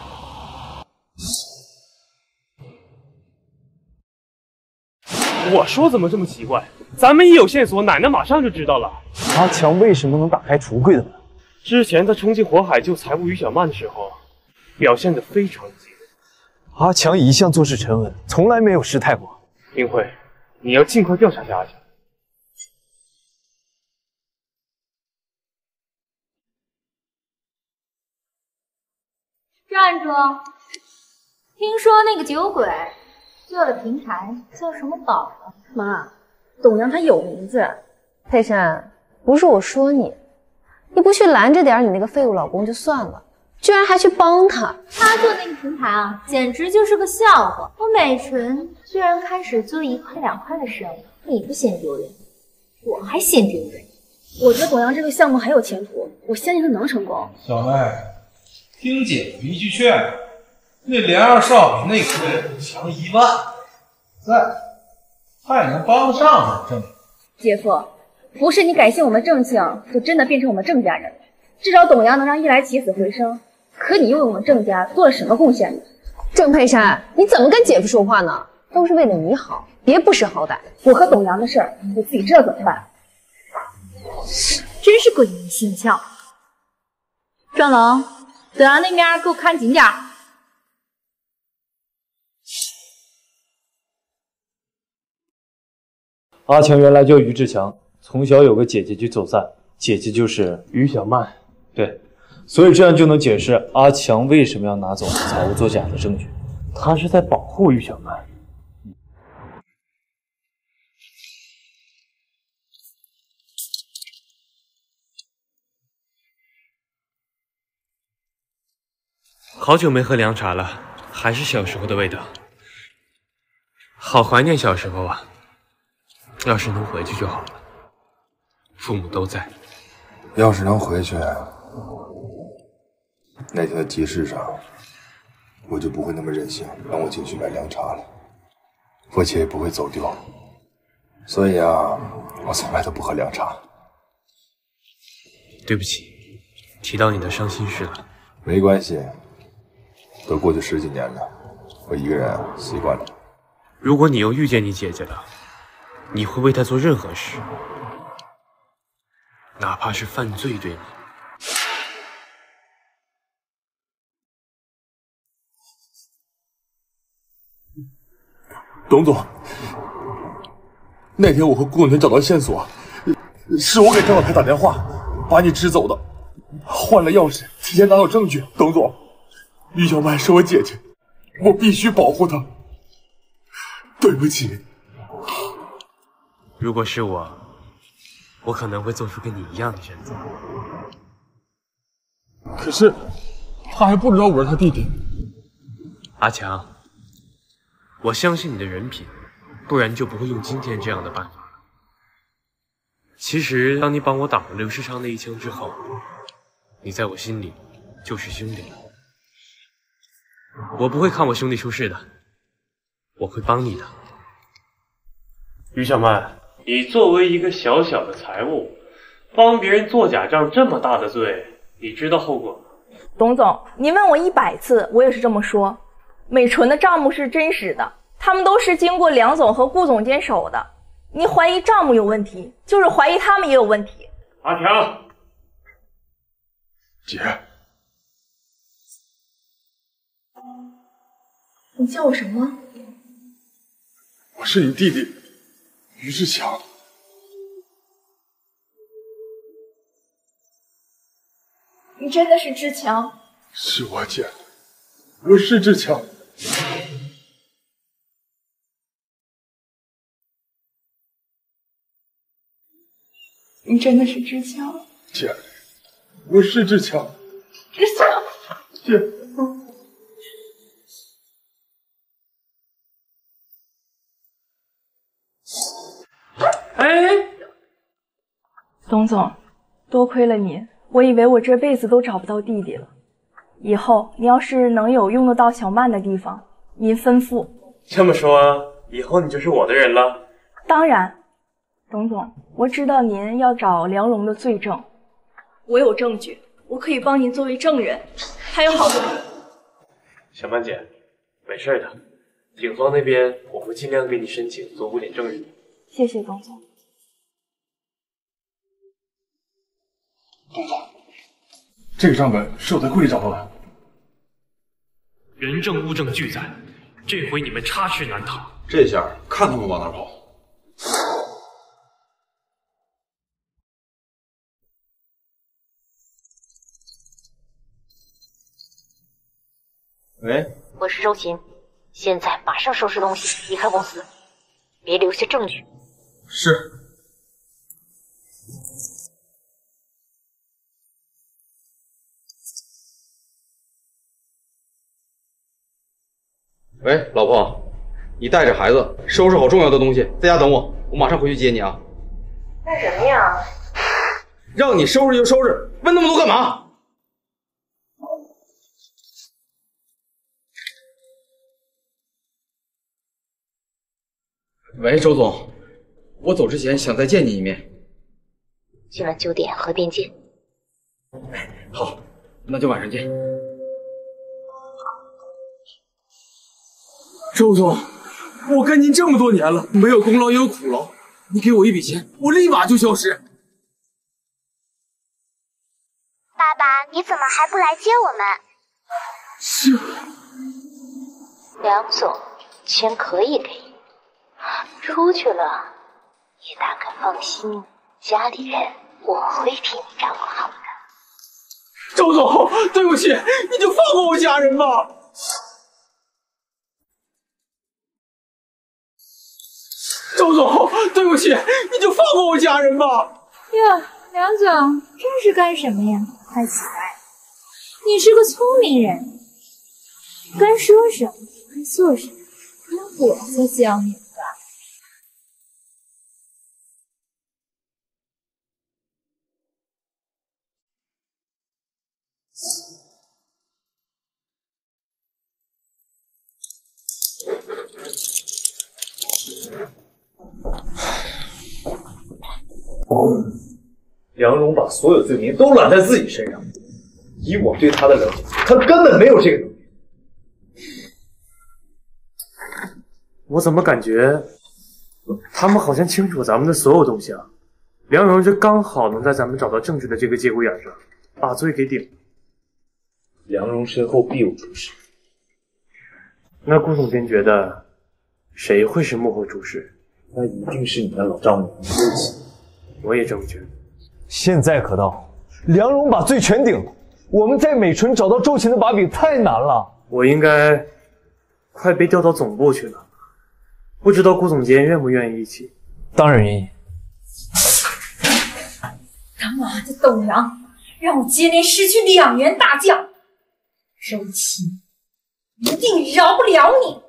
我说怎么这么奇怪？咱们一有线索，奶奶马上就知道了。 阿强为什么能打开橱柜的门？ 之前他冲进火海救财务于小曼的时候，表现得非常激烈。 阿强一向做事沉稳，从来没有失态过。 明慧，你要尽快调查下阿强。 站住！听说那个酒鬼救了平台，叫什么宝呢？ 妈，董阳他有名字。 佩珊，不是我说你，你不去拦着点你那个废物老公就算了，居然还去帮他。 他做那个平台啊，简直就是个笑话。我美纯虽然开始做一块两块的生意，你不嫌丢人，我还嫌丢人。 我觉得董阳这个项目很有前途，我相信他能成功。 小妹，听姐夫一句劝，那连二少比那个强一万，在他也能帮得上我郑家。 姐夫，不是你改姓我们郑姓，就真的变成我们郑家人了。至少董阳能让一来起死回生，可你又为我们郑家做了什么贡献呢？ 郑佩珊，你怎么跟姐夫说话呢？都是为了你好，别不识好歹。 我和董阳的事儿，我自己知道怎么办。 真是鬼迷心窍。郑龙，董阳那边给我看紧点。 阿强原来叫于志强，从小有个姐姐去走散，姐姐就是于小曼。 对，所以这样就能解释阿强为什么要拿走财务作假的证据。 他是在保护于小曼。好久没喝凉茶了，还是小时候的味道，好怀念小时候啊！要是能回去就好了，父母都在。 要是能回去，那天的集市上，我就不会那么任性，让我进去买凉茶了，我姐也不会走丢。所以啊，我从来都不喝凉茶。 对不起，提到你的伤心事了。 没关系。都过去十几年了，我一个人习惯了。 如果你又遇见你姐姐了，你会为她做任何事，哪怕是犯罪，对吗？ 董总，那天我和顾总监找到线索，是我给张老太打电话，把你支走的，换了钥匙，提前拿到证据。董总。于小曼是我姐姐，我必须保护她。对不起。 如果是我，我可能会做出跟你一样的选择。 可是，他还不知道我是他弟弟。 阿强，我相信你的人品，不然就不会用今天这样的办法了。其实，当你帮我挡了刘世昌那一枪之后，你在我心里就是兄弟了。我不会看我兄弟出事的，我会帮你的。于小曼，你作为一个小小的财务，帮别人做假账这么大的罪，你知道后果吗？ 董总，你问我一百次，我也是这么说。美纯的账目是真实的，他们都是经过梁总和顾总监手的。你怀疑账目有问题，就是怀疑他们也有问题。 阿强， 姐。 你叫我什么？ 我是你弟弟，于志强。 你真的是志强？ 是我姐，我是志强。 你真的是志强。 姐，我是志强。 志强， 姐。 哎，董总，多亏了您，我以为我这辈子都找不到弟弟了。以后你要是能有用得到小曼的地方，您吩咐。 这么说，以后你就是我的人了？ 当然，董总，我知道您要找梁荣的罪证，我有证据，我可以帮您作为证人。还有好多。 小曼姐，没事的，警方那边我会尽量给你申请多补点证人。 谢谢董总。 董总，这个账本是我在库里找到的， 人证物证俱在，这回你们插翅难逃。 这下看他们往哪跑！ 喂，我是周琴，现在马上收拾东西离开公司，别留下证据。 是。 喂，老婆，你带着孩子收拾好重要的东西，在家等我，我马上回去接你啊。 干什么呀？ 让你收拾就收拾，问那么多干嘛？喂，周总，我走之前想再见你一面。 今晚九点河边见。 好，那就晚上见。 周总，我跟您这么多年了，没有功劳也有苦劳，你给我一笔钱，我立马就消失。 爸爸，你怎么还不来接我们？ 是。 梁总，钱可以给你，出去了也大可放心，家里人我会替你照顾好的。 周总，对不起，你就放过我家人吧。周总，对不起，你就放过我家人吧。 哟，梁总，这是干什么呀？太奇怪了，你是个聪明人，该说什么该做什么，那我再教你吧。 梁荣把所有罪名都揽在自己身上，以我对他的了解，他根本没有这个能力。 我怎么感觉他们好像清楚咱们的所有动向？梁荣这刚好能在咱们找到证据的这个节骨眼上把罪给顶了。 梁荣身后必有主使， 那顾总监觉得谁会是幕后主使？ 那一定是你的老丈母。 我也这么觉得。 现在可到，梁荣把罪全顶了，我们在美纯找到周琴的把柄太难了。 我应该快被调到总部去了，不知道顾总监愿不愿意一起？ 当然愿意。 他妈的董阳，让我接连失去两员大将，周琴，一定饶不了你！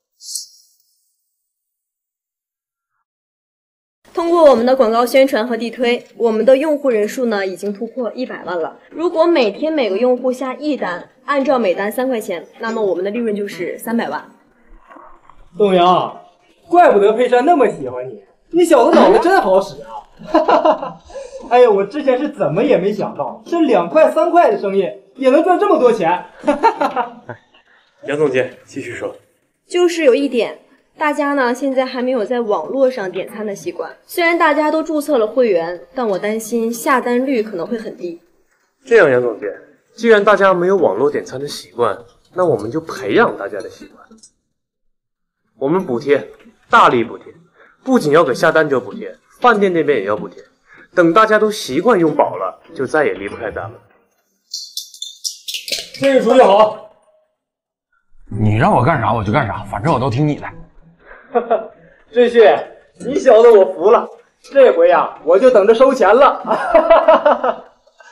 通过我们的广告宣传和地推，我们的用户人数呢已经突破一百万了。如果每天每个用户下一单，按照每单三块钱，那么我们的利润就是三百万。 董阳，怪不得佩珊那么喜欢你，你小子脑子真好使啊！哈哈哈！哎呀，我之前是怎么也没想到，这两块三块的生意也能赚这么多钱！哈哈哈！ 杨总监继续说。 就是有一点。大家呢现在还没有在网络上点餐的习惯，虽然大家都注册了会员，但我担心下单率可能会很低。 这样，杨总监，既然大家没有网络点餐的习惯，那我们就培养大家的习惯。我们补贴，大力补贴，不仅要给下单者补贴，饭店那边也要补贴。等大家都习惯用饱了，就再也离不开咱们。 这个主意好。 你让我干啥我就干啥，反正我都听你的。 哈哈，赘婿，你小子我服了， 这回呀，我就等着收钱了。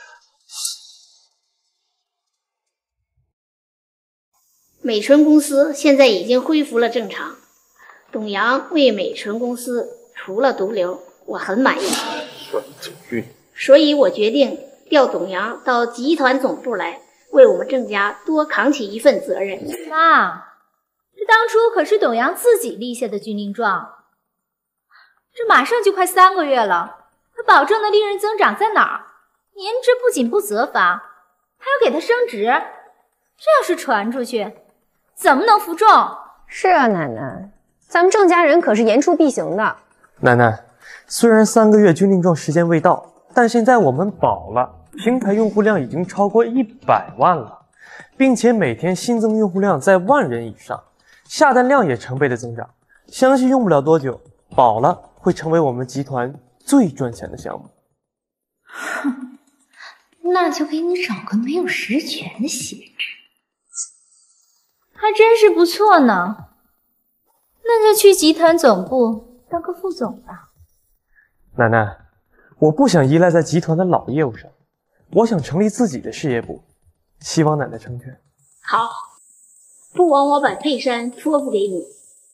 美纯公司现在已经恢复了正常，董阳为美纯公司除了毒瘤，我很满意。所以我决定调董阳到集团总部来，为我们郑家多扛起一份责任。 妈，这当初可是董阳自己立下的军令状，这马上就快三个月了，他保证的利润增长在哪儿？您这不仅不责罚，还要给他升职，这要是传出去，怎么能服众？ 是啊，奶奶，咱们郑家人可是言出必行的。 奶奶，虽然三个月军令状时间未到，但现在我们保了，平台用户量已经超过一百万了，并且每天新增用户量在万人以上，下单量也成倍的增长。相信用不了多久，保了会成为我们集团最赚钱的项目。 哼，那就给你找个没有实权的写制，还真是不错呢。那就去集团总部当个副总吧。 奶奶，我不想依赖在集团的老业务上，我想成立自己的事业部，希望奶奶成全。 好，不枉我把佩珊托付给你。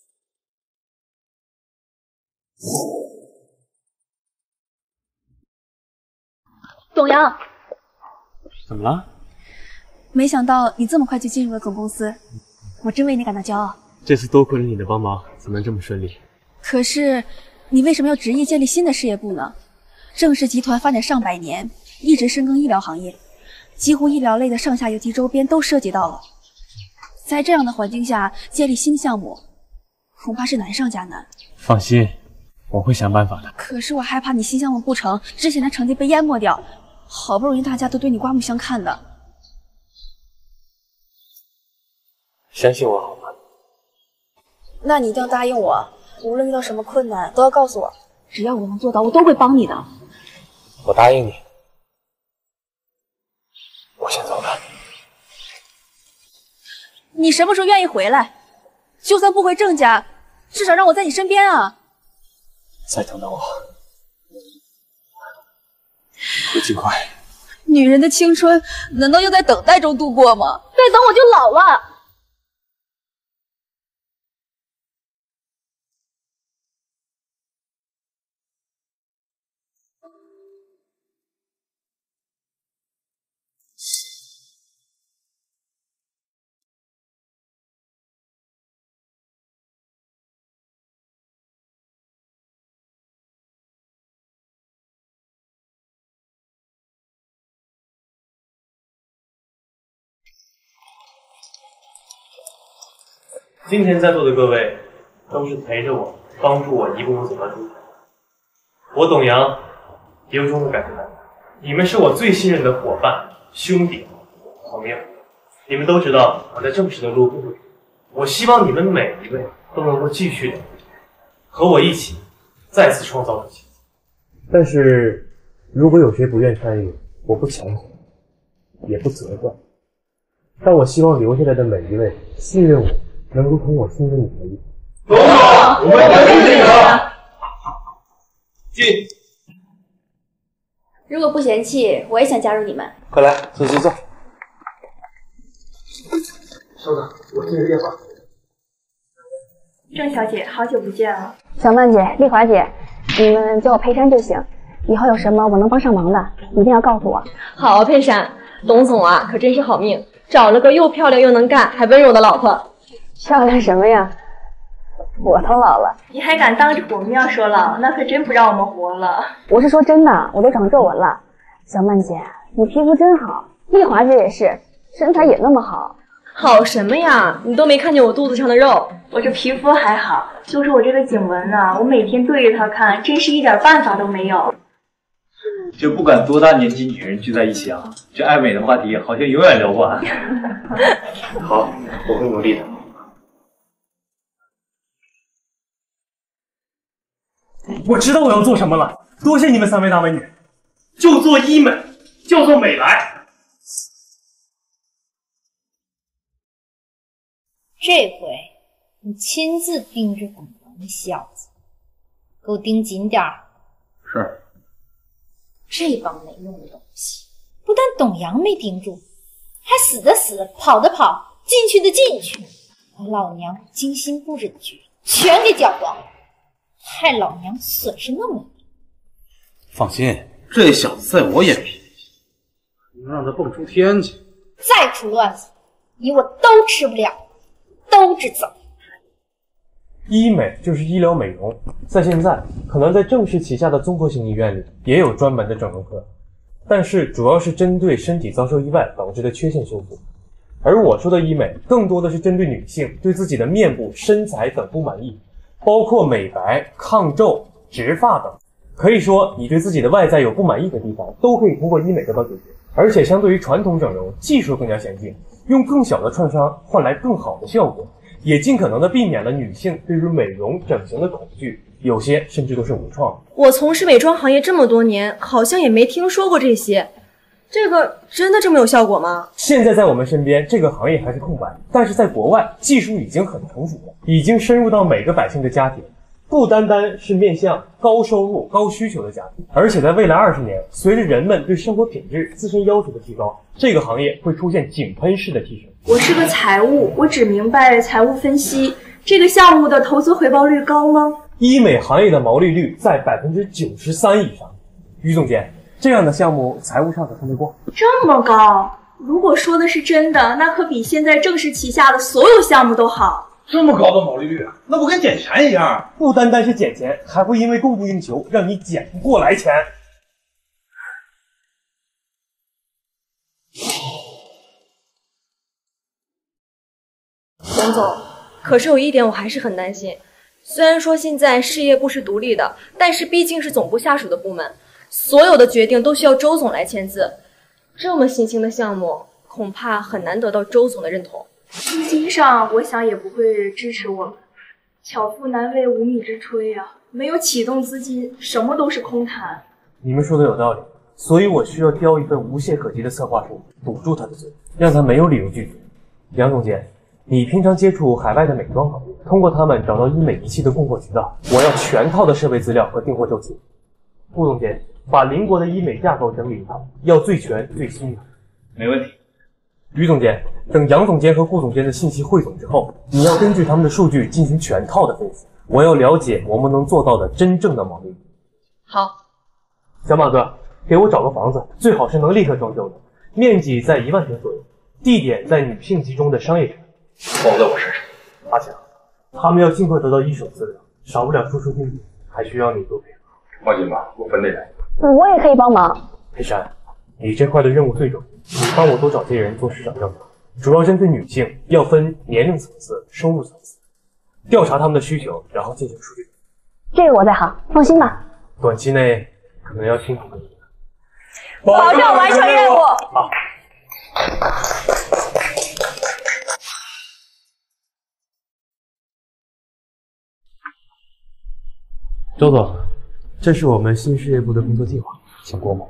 董阳， 怎么了？ 没想到你这么快就进入了总公司，我真为你感到骄傲。 这次多亏了你的帮忙，才能这么顺利。 可是，你为什么要执意建立新的事业部呢？郑氏集团发展上百年，一直深耕医疗行业，几乎医疗类的上下游及周边都涉及到了。在这样的环境下建立新项目，恐怕是难上加难。 放心，我会想办法的。 可是我害怕你新项目不成，之前的成绩被淹没掉，好不容易大家都对你刮目相看的。 相信我好吗？ 那你一定要答应我，无论遇到什么困难都要告诉我，只要我能做到，我都会帮你的。 我答应你。我先走了。 你什么时候愿意回来？就算不回郑家，至少让我在你身边啊！ 再等等我，会尽快。 女人的青春难道要在等待中度过吗？再等我就老了。 今天在座的各位都是陪着我、帮助我一步步走到今天。我董阳由衷的感谢大家，你们是我最信任的伙伴、兄弟、朋友。你们都知道我在正式的路不会，我希望你们每一位都能够继续的和我一起再次创造奇迹。但是如果有谁不愿参与，我不强求，也不责怪，但我希望留下来的每一位信任我，能如同我信任你们一样。董总，我们相信你了。进。 如果不嫌弃，我也想加入你们。 快来，坐坐坐。稍等，我接个电话。 郑小姐，好久不见了。 小曼姐、丽华姐，你们叫我佩珊就行。以后有什么我能帮上忙的，一定要告诉我。 好，佩珊，董总啊，可真是好命，找了个又漂亮又能干还温柔的老婆。 漂亮什么呀？我都老了。 你还敢当着我们面说老，那可真不让我们活了。 我是说真的，我都长皱纹了。小曼姐，你皮肤真好，丽华姐也是，身材也那么好。 好什么呀？你都没看见我肚子上的肉。 我这皮肤还好，就是我这个颈纹啊，我每天对着它看，真是一点办法都没有。 就不管多大年纪女人聚在一起啊，这爱美的话题好像永远聊不完。 好，我会努力的。我知道我要做什么了，多谢你们三位大美女。就做医美，叫做美来。 这回你亲自盯着本王的小子，给我盯紧点儿， 是。 这帮没用的东西，不但董阳没盯住，还死的死，跑的跑，进去的进去，把老娘精心布置的局全给搅光了，害老娘损失那么多。 放心，这小子在我眼皮底下，能让他蹦出天去。 再出乱子，你我都吃不了，都知走。 医美就是医疗美容，在现在可能在正视旗下的综合性医院里也有专门的整容科，但是主要是针对身体遭受意外导致的缺陷修复。而我说的医美更多的是针对女性对自己的面部、身材等不满意，包括美白、抗皱、植发等。可以说你对自己的外在有不满意的地方，都可以通过医美得到解决。而且相对于传统整容，技术更加先进，用更小的创伤换来更好的效果，也尽可能的避免了女性对于美容整形的恐惧，有些甚至都是无创。 我从事美妆行业这么多年，好像也没听说过这些。这个真的这么有效果吗？ 现在在我们身边，这个行业还是空白，但是在国外，技术已经很成熟了，已经深入到每个百姓的家庭，不单单是面向高收入、高需求的家庭，而且在未来二十年，随着人们对生活品质、自身要求的提高，这个行业会出现井喷式的提升。 我是个财务，我只明白财务分析。这个项目的投资回报率高吗？ 医美行业的毛利率在百分之九十三以上。于总监，这样的项目财务上可看得过？ 这么高？如果说的是真的，那可比现在正视旗下的所有项目都好。 这么高的毛利率啊，那不跟捡钱一样？ 不单单是捡钱，还会因为供不应求，让你捡不过来钱。 董总，可是有一点我还是很担心。虽然说现在事业部是独立的，但是毕竟是总部下属的部门，所有的决定都需要周总来签字。这么新兴的项目，恐怕很难得到周总的认同。 资金上，我想也不会支持我们。巧妇难为无米之炊啊，没有启动资金，什么都是空谈。 你们说的有道理，所以我需要雕一份无懈可击的策划书，堵住他的嘴，让他没有理由拒绝。杨总监，你平常接触海外的美妆行业，通过他们找到医美仪器的供货渠道，我要全套的设备资料和订货周期。顾总监，把邻国的医美架构整理一套，要最全最新的。 没问题。 于总监，等杨总监和顾总监的信息汇总之后，你要根据他们的数据进行全套的分析，我要了解我们能做到的真正的毛利率。 好， 小马哥，给我找个房子，最好是能立刻装修的，面积在一万平左右，地点在女性集中的商业城。 包在我身上。 阿强，他们要尽快得到一手资料，少不了输出经济，还需要你多配合。 放心吧，我分得来。 我也可以帮忙。 裴山，你这块的任务最重，你帮我多找些人做市场调查，主要针对女性，要分年龄层次、收入层次，调查他们的需求，然后进行数据。 这个我在行，放心吧。 短期内可能要辛苦你了， 保证完成任务。 好。周总，这是我们新事业部的工作计划，请过目。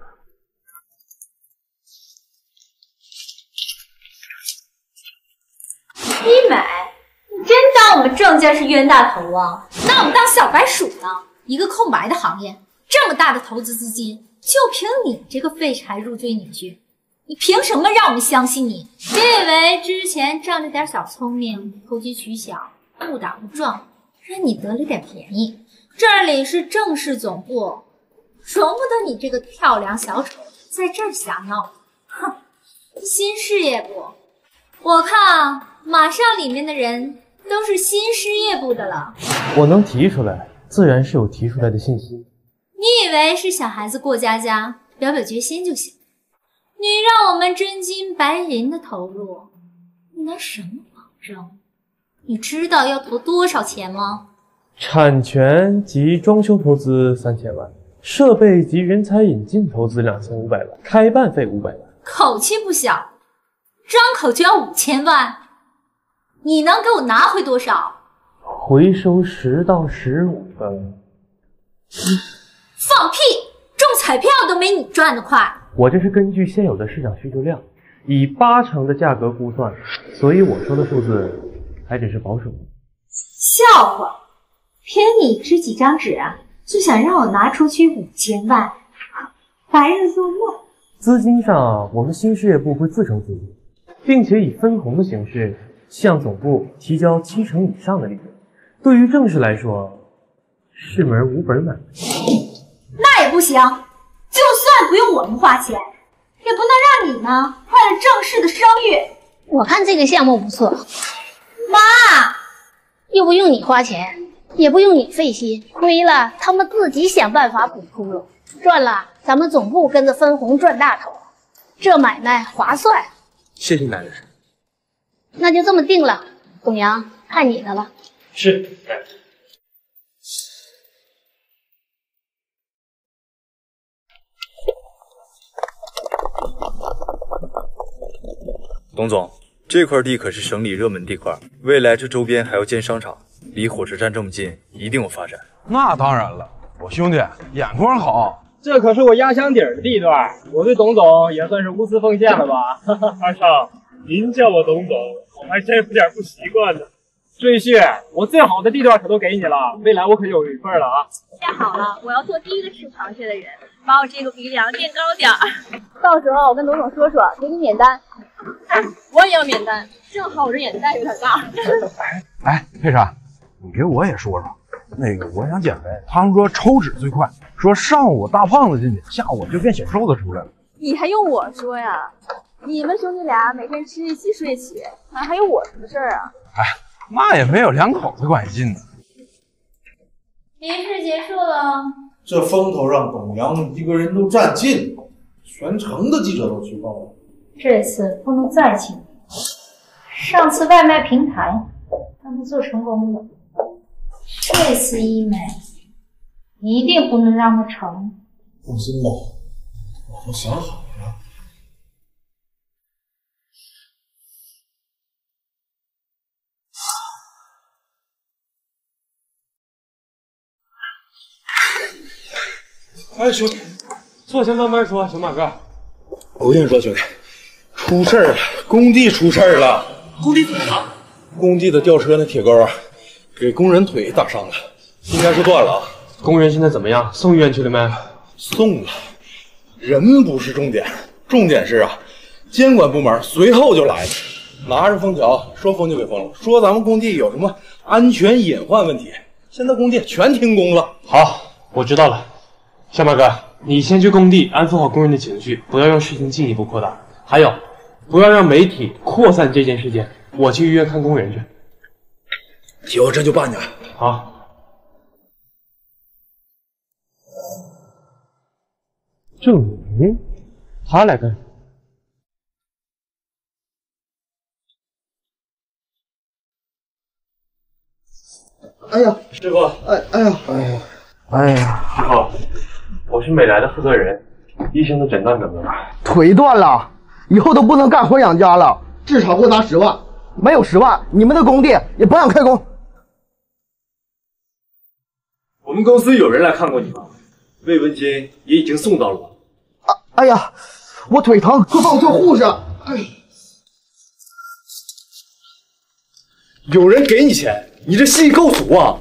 医美，你真当我们郑家是冤大头啊？拿我们当小白鼠呢？一个空白的行业，这么大的投资资金，就凭你这个废柴入赘女婿，你凭什么让我们相信你？别以为之前仗着点小聪明，投机取巧，误打误撞，让你得了点便宜。这里是正式总部，容不得你这个跳梁小丑在这儿瞎闹。哼，新事业部，我看马上里面的人都是新事业部的了。 我能提出来，自然是有提出来的信息。 你以为是小孩子过家家，表表决心就行？你让我们真金白银的投入，你拿什么保证？你知道要投多少钱吗？ 产权及装修投资三千万，设备及人才引进投资两千五百万，开办费五百万。 口气不小，张口就要五千万，你能给我拿回多少？ 回收十到十五分。 放屁！中彩票都没你赚的快。 我这是根据现有的市场需求量，以八成的价格估算，所以我说的数字还只是保守。 笑话！凭你值几张纸啊？ 就想让我拿出去五千万，白日做梦。 资金上，我们新事业部会自成资金，并且以分红的形式向总部提交七成以上的利润。对于郑氏来说，是门无本买卖。 那也不行，就算不用我们花钱，也不能让你呢坏了郑氏的声誉。 我看这个项目不错， 妈， 又不用你花钱，也不用你费心，亏了他们自己想办法补窟窿，赚了咱们总部跟着分红赚大头，这买卖划算。 谢谢奶奶。 那就这么定了，董阳，看你的了。 是。 董总，这块地可是省里热门地块，未来这周边还要建商场，离火车站这么近，一定有发展。 那当然了，我兄弟眼光好， 这可是我压箱底儿的地段，我对董总也算是无私奉献了吧。 二少，您叫我董总，我还真有点不习惯呢。 赘婿，我最好的地段可都给你了，未来我可有一份了啊！ 下好了，我要做第一个吃螃蟹的人，把我这个鼻梁垫高点儿。到时候我跟董总说说，给你免单。哎，我也要免单，正好我这眼袋有点大。 哎，佩珊，你给我也说说，那个我想减肥，他们说抽脂最快，说上午大胖子进去，下午就变小瘦子出来了。 你还用我说呀？你们兄弟俩每天吃一起睡一起，还还有我什么事儿啊？ 哎，那也没有两口子关系近呢。 仪式结束了， 这风头让董阳一个人都占尽了，全城的记者都去报了。 这次不能再轻敌。上次外卖平台他们做成功了，这次医美一定不能让它成。 放心吧，我都想好了。 哎，兄弟，坐下慢慢说，小马哥。 我跟你说，兄弟，出事儿了，工地出事儿了。 工地怎么了？ 工地的吊车那铁钩啊，给工人腿打伤了，应该是断了啊。 工人现在怎么样？送医院去了没？ 送了，人不是重点，重点是啊，监管部门随后就来了，拿着封条说封就给封了，说咱们工地有什么安全隐患问题，现在工地全停工了。 好，我知道了。小马哥，你先去工地安抚好工人的情绪，不要让事情进一步扩大。还有，不要让媒体扩散这件事件。我去医院看工人去。 以后这就办去。 好。郑明，他来干什么？ 哎呀， 师傅， 哎哎呀，哎呀，哎呀， 师傅，我是美来的负责人，医生的诊断怎么了？ 腿断了，以后都不能干活养家了，至少给我拿十万，没有十万，你们的工地也不让开工。 我们公司有人来看过你吗？慰问金也已经送到了吧？ 啊，哎呀，我腿疼，快帮我叫护士！哎， 有人给你钱，你这心够足啊！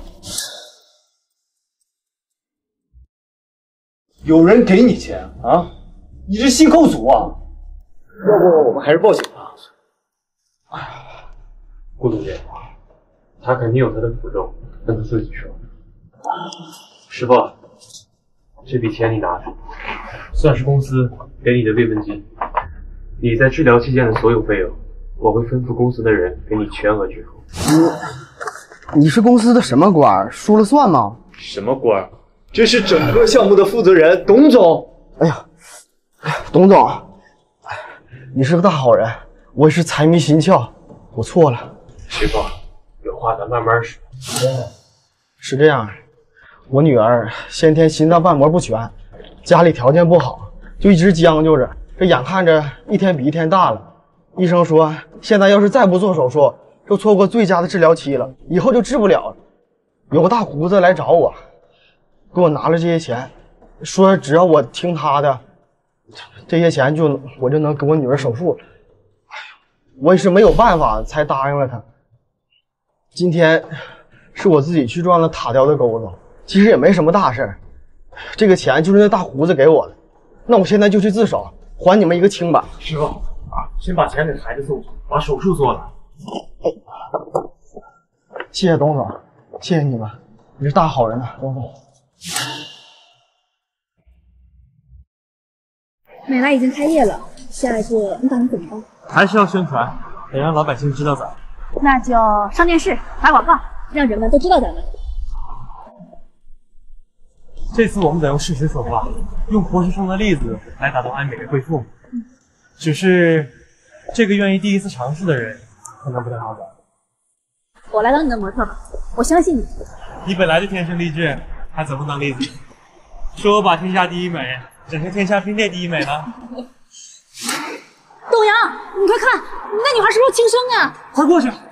有人给你钱啊，你这心够足啊！要不我们还是报警吧。 哎呀，顾总监，他肯定有他的苦衷，跟他自己说。师傅，这笔钱你拿着，算是公司给你的慰问金。你在治疗期间的所有费用，我会吩咐公司的人给你全额支付。 你你是公司的什么官？说了算吗？ 什么官？这是整个项目的负责人，董总。 哎呀，董总，你是个大好人，我是财迷心窍，我错了。 师傅，有话咱慢慢说。 是这样，我女儿先天心脏瓣膜不全，家里条件不好，就一直将就着。这眼看着一天比一天大了，医生说现在要是再不做手术，就错过最佳的治疗期了，以后就治不了了。有个大胡子来找我，给我拿了这些钱，说只要我听他的，这些钱就我就能给我女儿手术了。哎呀，我也是没有办法才答应了他。今天是我自己去撞了塔吊的钩子， 其实也没什么大事儿，这个钱就是那大胡子给我的，那我现在就去自首，还你们一个清白。 师傅啊，先把钱给孩子送去，把手术做了。 谢谢董总，谢谢你们，你是大好人呐，董总。 美莱已经开业了，下一步你打算怎么办？ 还是要宣传，得让老百姓知道咱们。 那就上电视打广告，让人们都知道咱们。 这次我们得用事实说话，用活生生的例子来打动爱美的贵妇。 嗯、 只是这个愿意第一次尝试的人，可能不太好找。 我来当你的模特吧，我相信你。 你本来就天生丽质，还怎么当丽子？说我把天下第一美整成天下拼店第一美了。 董阳，你快看，那女孩是不是轻生啊？ 快过去！哎， 你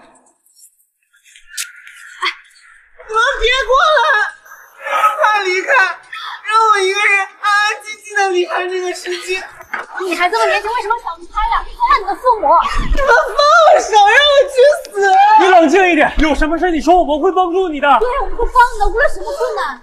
们别过来！快离开，让我一个人安安静静的离开这个世界。 你还这么年轻，为什么想离开呀？看你的父母！ 你们放我手，让我去死！ 你冷静一点，有什么事你说，我们会帮助你的。 对，我们会帮你的，无论什么困难。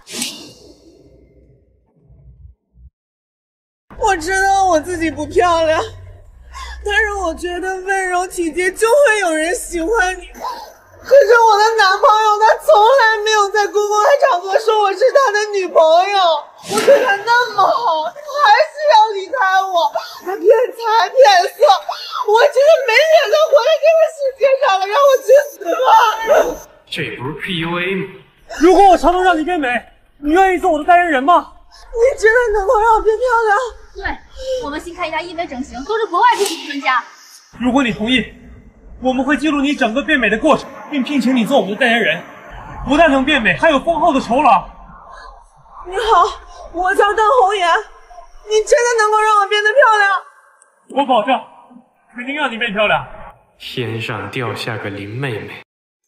我知道我自己不漂亮，但是我觉得温柔体贴就会有人喜欢你。可是我的男朋友他从来没有在公共的场合说我是他的女朋友，我对他那么好，他还是要离开我，他骗财骗色，我真的没脸再活在这个世界上了，让我去死吧！ 这不是 P U A 吗？如果我承诺让你变美，你愿意做我的代言人吗？ 你真的能够让我变漂亮？ 对，我们新开一家医美整形，都是国外聘请专家。 如果你同意，我们会记录你整个变美的过程，并聘请你做我们的代言人。不但能变美，还有丰厚的酬劳。 你好，我叫邓红颜，你真的能够让我变得漂亮？ 我保证，肯定让你变漂亮。 天上掉下个林妹妹。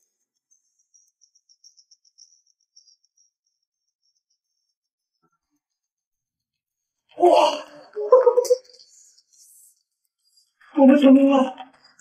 哇！我们成功了！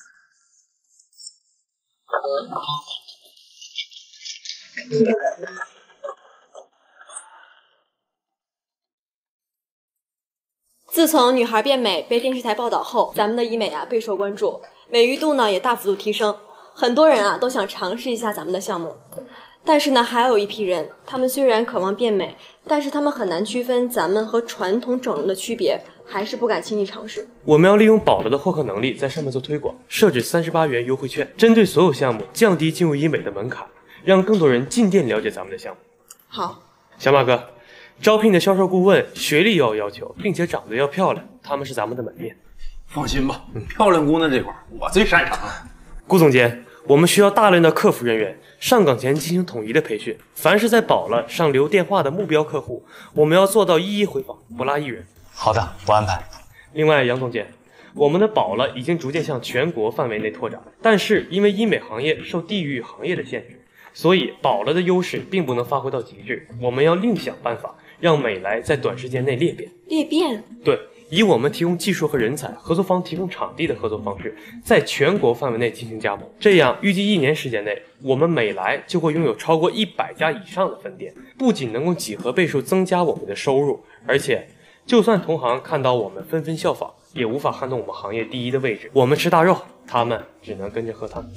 自从女孩变美被电视台报道后，咱们的医美啊备受关注，美誉度呢也大幅度提升，很多人啊都想尝试一下咱们的项目。但是呢，还有一批人，他们虽然渴望变美，但是他们很难区分咱们和传统整容的区别，还是不敢轻易尝试。 我们要利用宝乐的获客能力，在上面做推广，设置三十八元优惠券，针对所有项目降低进入医美的门槛，让更多人进店了解咱们的项目。 好， 小马哥，招聘的销售顾问学历要要求，并且长得要漂亮，他们是咱们的门面。 放心吧，漂亮姑娘这块我最擅长。 顾总监，我们需要大量的客服人员，上岗前进行统一的培训。凡是在宝乐上留电话的目标客户，我们要做到一一回访，不落一人。 好的，我安排。 另外，杨总监，我们的宝乐已经逐渐向全国范围内拓展，但是因为医美行业受地域行业的限制，所以宝乐的优势并不能发挥到极致。我们要另想办法，让美莱在短时间内裂变。 裂变？ 对。以我们提供技术和人才，合作方提供场地的合作方式，在全国范围内进行加盟。这样，预计一年时间内，我们美莱就会拥有超过一百家以上的分店，不仅能够几何倍数增加我们的收入，而且，就算同行看到我们纷纷效仿，也无法撼动我们行业第一的位置。我们吃大肉，他们只能跟着喝汤。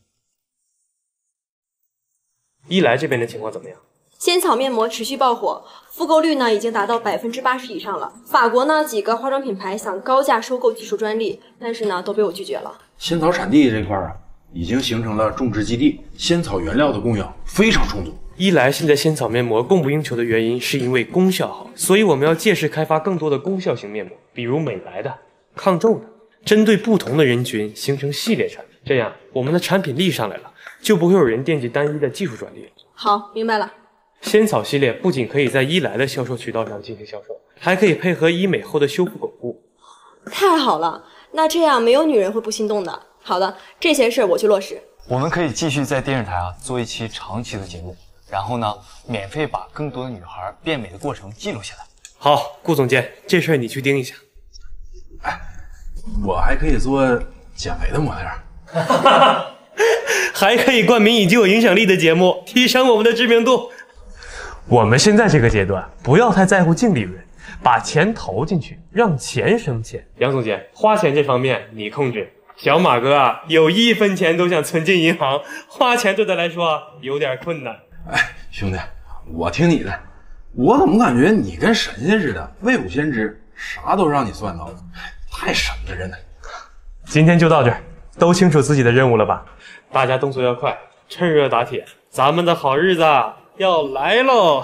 伊莱这边的情况怎么样？ 仙草面膜持续爆火，复购率呢已经达到百分之八十以上了。法国呢几个化妆品牌想高价收购技术专利，但是呢都被我拒绝了。 仙草产地这块啊，已经形成了种植基地，仙草原料的供应非常充足。 伊莱现在仙草面膜供不应求的原因是因为功效好，所以我们要借势开发更多的功效型面膜，比如美莱的、抗皱的，针对不同的人群形成系列产品，这样我们的产品力上来了，就不会有人惦记单一的技术专利了。 好，明白了。 仙草系列不仅可以在伊莱的销售渠道上进行销售，还可以配合医美后的修复巩固。 太好了，那这样没有女人会不心动的。好的，这些事我去落实。 我们可以继续在电视台啊做一期长期的节目，然后呢，免费把更多的女孩变美的过程记录下来。 好，顾总监，这事儿你去盯一下。 哎，我还可以做减肥的模特， 还可以冠名以具有影响力的节目，提升我们的知名度。 我们现在这个阶段，不要太在乎净利润，把钱投进去，让钱生钱。杨总监，花钱这方面你控制。小马哥啊，有一分钱都想存进银行，花钱对他来说有点困难。 哎，兄弟，我听你的，我怎么感觉你跟神仙似的，未卜先知，啥都让你算到，太神了，真的。 今天就到这儿，都清楚自己的任务了吧？大家动作要快，趁热打铁，咱们的好日子要来喽！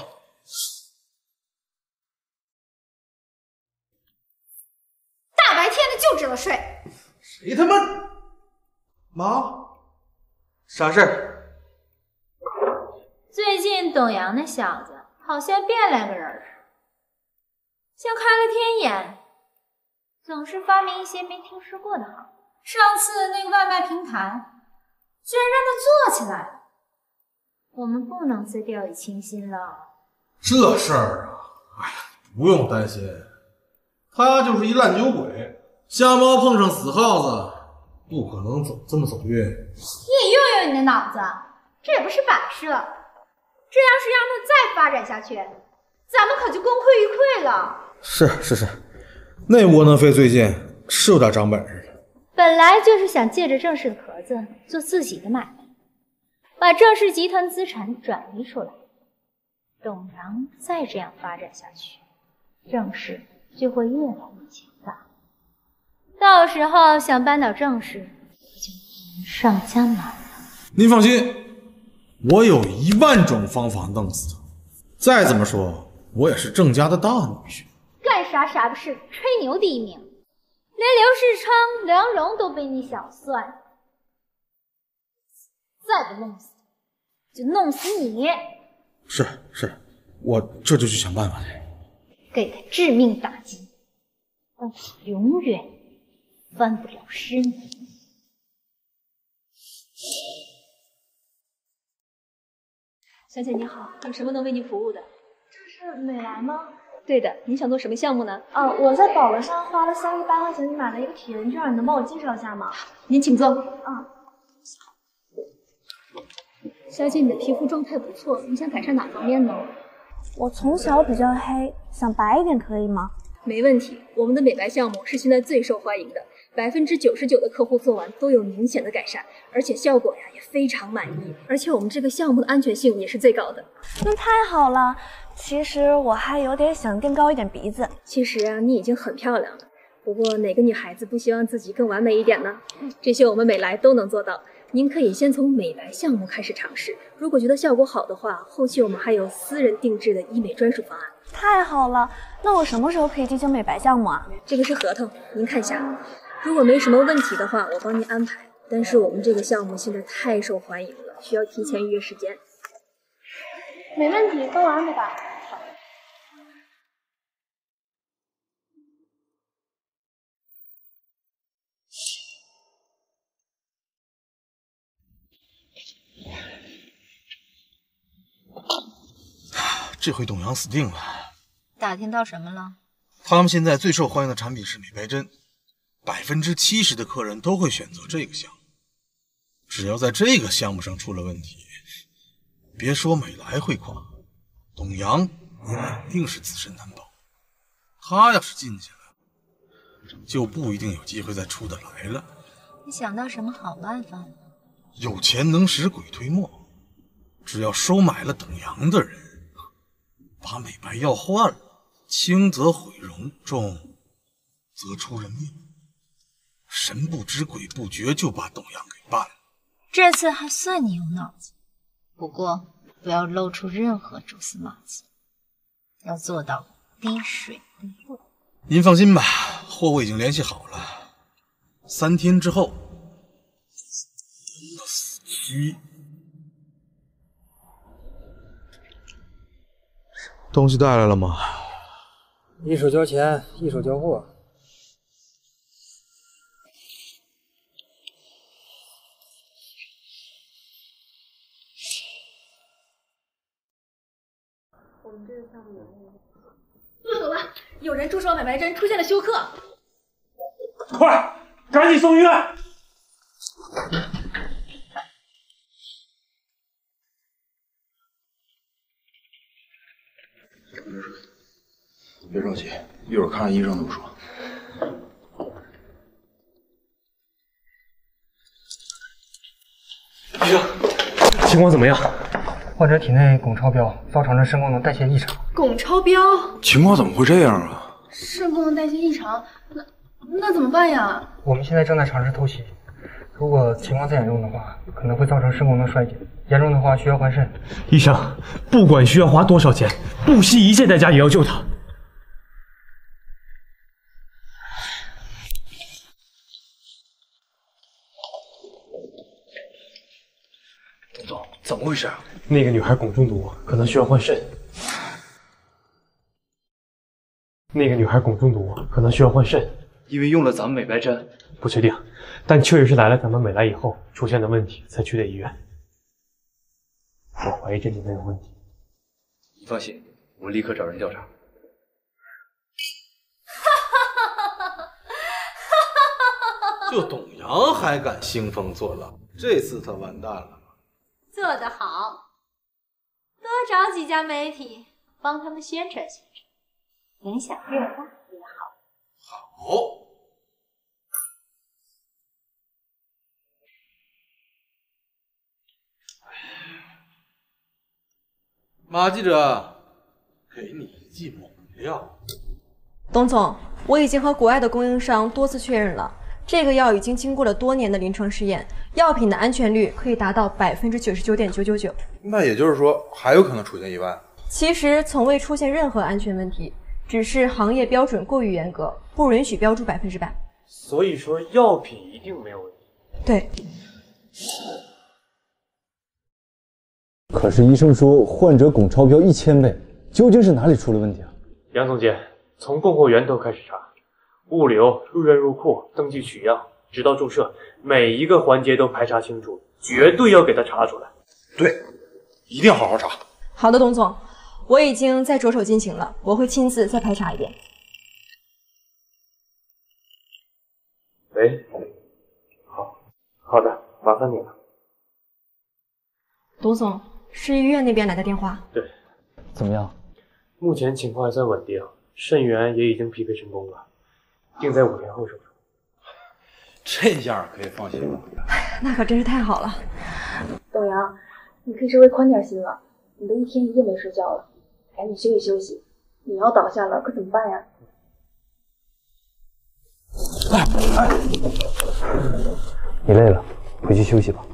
大白天的就知道睡。 谁他妈？妈，啥事儿？ 最近董阳那小子好像变了个人似的，像开了天眼，总是发明一些没听说过的行业。上次那个外卖平台，居然让他做起来了。我们不能再掉以轻心了。 这事儿啊，哎呀，不用担心，他就是一烂酒鬼，瞎猫碰上死耗子，不可能走这么走运。 你也用用你的脑子，这也不是摆设。这要是让他再发展下去，咱们可就功亏一篑了。 是是是，那窝囊废最近是有点长本事。 本来就是想借着郑氏的盒子做自己的买卖，把郑氏集团资产转移出来。董阳再这样发展下去，郑氏就会越来越强大，到时候想扳倒郑氏就上加难了。 您放心，我有一万种方法弄死他。再怎么说，我也是郑家的大女婿。 干啥啥不是，吹牛第一名。连刘世昌、梁荣都被你小算，再不弄死就弄死你。 是是，我这就去想办法去， 给他致命打击，让他永远翻不了身。 小姐你好，有什么能为您服务的？ 这是美兰吗？ 对的，您想做什么项目呢？ 哦，我在宝乐上花了三十八块钱买了一个体验券，你能帮我介绍一下吗？ 您请坐。 啊， 小姐，你的皮肤状态不错，你想改善哪方面呢？ 我从小比较黑，想白一点可以吗？ 没问题，我们的美白项目是现在最受欢迎的，百分之九十九的客户做完都有明显的改善，而且效果呀也非常满意。而且我们这个项目的安全性也是最高的。 那太好了。其实我还有点想垫高一点鼻子。 其实啊，你已经很漂亮了。不过哪个女孩子不希望自己更完美一点呢？这些我们美莱都能做到。您可以先从美白项目开始尝试，如果觉得效果好的话，后期我们还有私人定制的医美专属方案。 太好了，那我什么时候可以进行美白项目啊？ 这个是合同，您看一下。如果没什么问题的话，我帮您安排。但是我们这个项目现在太受欢迎了，需要提前预约时间。 没问题，帮我安排吧。 这回董阳死定了。 打听到什么了？ 他们现在最受欢迎的产品是美白针，百分之七十的客人都会选择这个项目。只要在这个项目上出了问题，别说美莱会垮，董阳也肯定是自身难保。他要是进去了，就不一定有机会再出得来了。 你想到什么好办法了？ 有钱能使鬼推磨，只要收买了董阳的人，把美白药换了，轻则毁容，重则出人命，神不知鬼不觉就把董阳给办了。 这次还算你有脑子，不过不要露出任何蛛丝马迹，要做到滴水不漏。 您放心吧，货物已经联系好了，三天之后死期。东西带来了吗？ 一手交钱，一手交货。 我们这个项目有没有？不走了，有人注射美白针出现了休克， 快，赶紧送医院！ 别睡，别着急，一会儿看医生怎么说。 医生，情况怎么样？ 患者体内汞超标，造成了肾功能代谢异常。 汞超标， 情况怎么会这样啊？ 肾功能代谢异常，那那怎么办呀？ 我们现在正在尝试透析，如果情况再严重的话，可能会造成肾功能衰竭，严重的话需要换肾。 医生，不管需要花多少钱，不惜一切代价也要救他。 董总，怎么回事啊？ 那个女孩汞中毒，可能需要换肾。那个女孩汞中毒，可能需要换肾， 因为用了咱们美白针。 不确定，但确实是来了咱们美莱以后出现的问题才去的医院。我怀疑这里面有问题。 你放心，我们立刻找人调查。 就董阳还敢兴风作浪，这次他完蛋了。 做得好，多找几家媒体帮他们宣传宣传，影响越大越好。 好。马记者，给你一剂猛药。 董总，我已经和国外的供应商多次确认了，这个药已经经过了多年的临床试验，药品的安全率可以达到百分之九十九点九九九。 那也就是说，还有可能出现意外？ 其实从未出现任何安全问题，只是行业标准过于严格，不允许标注百分之百。 所以说药品一定没有问题。 对。 可是医生说患者汞超标一千倍，究竟是哪里出了问题啊？ 杨总监，从供货源头开始查，物流、入院入库、登记取样，直到注射，每一个环节都排查清楚，绝对要给他查出来。 对，一定好好查。 好的，董总，我已经在着手进行了，我会亲自再排查一遍。 喂，好，好的，麻烦你了。 董总，是医院那边来的电话。 对， 怎么样？ 目前情况还算稳定，肾源也已经匹配成功了，定在五天后手术。 这下可以放心了。 那可真是太好了。 董阳，你可以稍微宽点心了，你都一天一夜没睡觉了，赶紧休息休息。你要倒下了可怎么办呀？ 你累了，回去休息吧。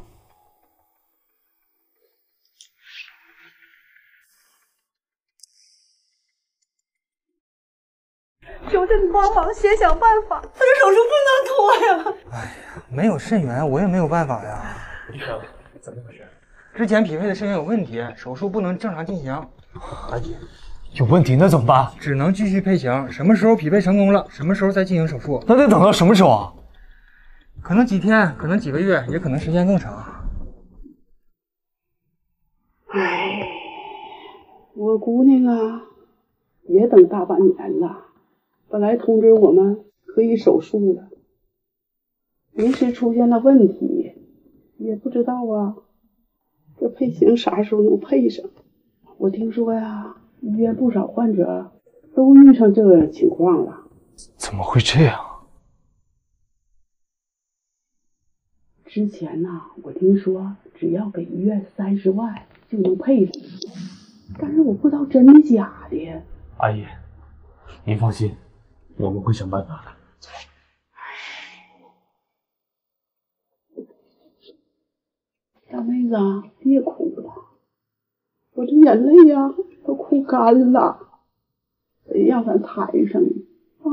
求求你帮忙，先想办法，他这手术不能拖呀！ 哎呀，没有肾源，我也没有办法呀。 医生，怎么回事？ 之前匹配的肾源有问题，手术不能正常进行。 阿姨，有问题那怎么办？ 只能继续配型，什么时候匹配成功了，什么时候再进行手术。 那得等到什么时候啊？ 可能几天，可能几个月，也可能时间更长。 唉，我姑娘啊，也等大半年了。本来通知我们可以手术了，临时出现了问题，也不知道啊，这配型啥时候能配上？我听说呀，医院不少患者都遇上这个情况了。 怎么会这样？ 之前呢，我听说只要给医院三十万就能配上，但是我不知道真的假的。 阿姨，您放心，我们会想办法的。 大妹子，别哭了，我这眼泪呀都哭干了，谁让咱抬上啊？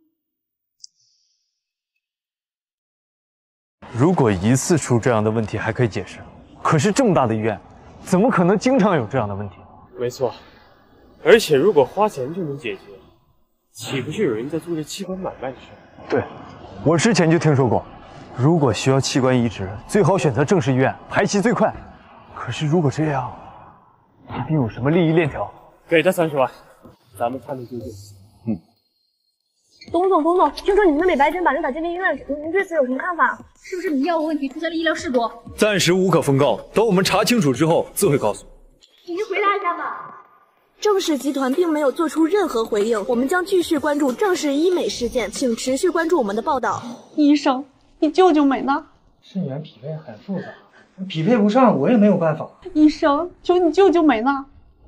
如果一次出这样的问题还可以解释，可是这么大的医院，怎么可能经常有这样的问题？ 没错，而且如果花钱就能解决，岂不是有人在做着器官买卖的事？ 对，我之前就听说过，如果需要器官移植，最好选择正式医院，排期最快。可是如果这样，一定有什么利益链条。 给他三十万，咱们探探究竟。 嗯。 董总，董总，听说你们的美白针把人打进了医院，您对此有什么看法？ 是不是你药物问题出现了医疗事故？ 暂时无可奉告，等我们查清楚之后自会告诉你。 你就回答一下吧。 郑氏集团并没有做出任何回应，我们将继续关注郑氏医美事件，请持续关注我们的报道。 医生，你救救美娜！ 肾源匹配很复杂，匹配不上我也没有办法。 医生，求你救救美娜！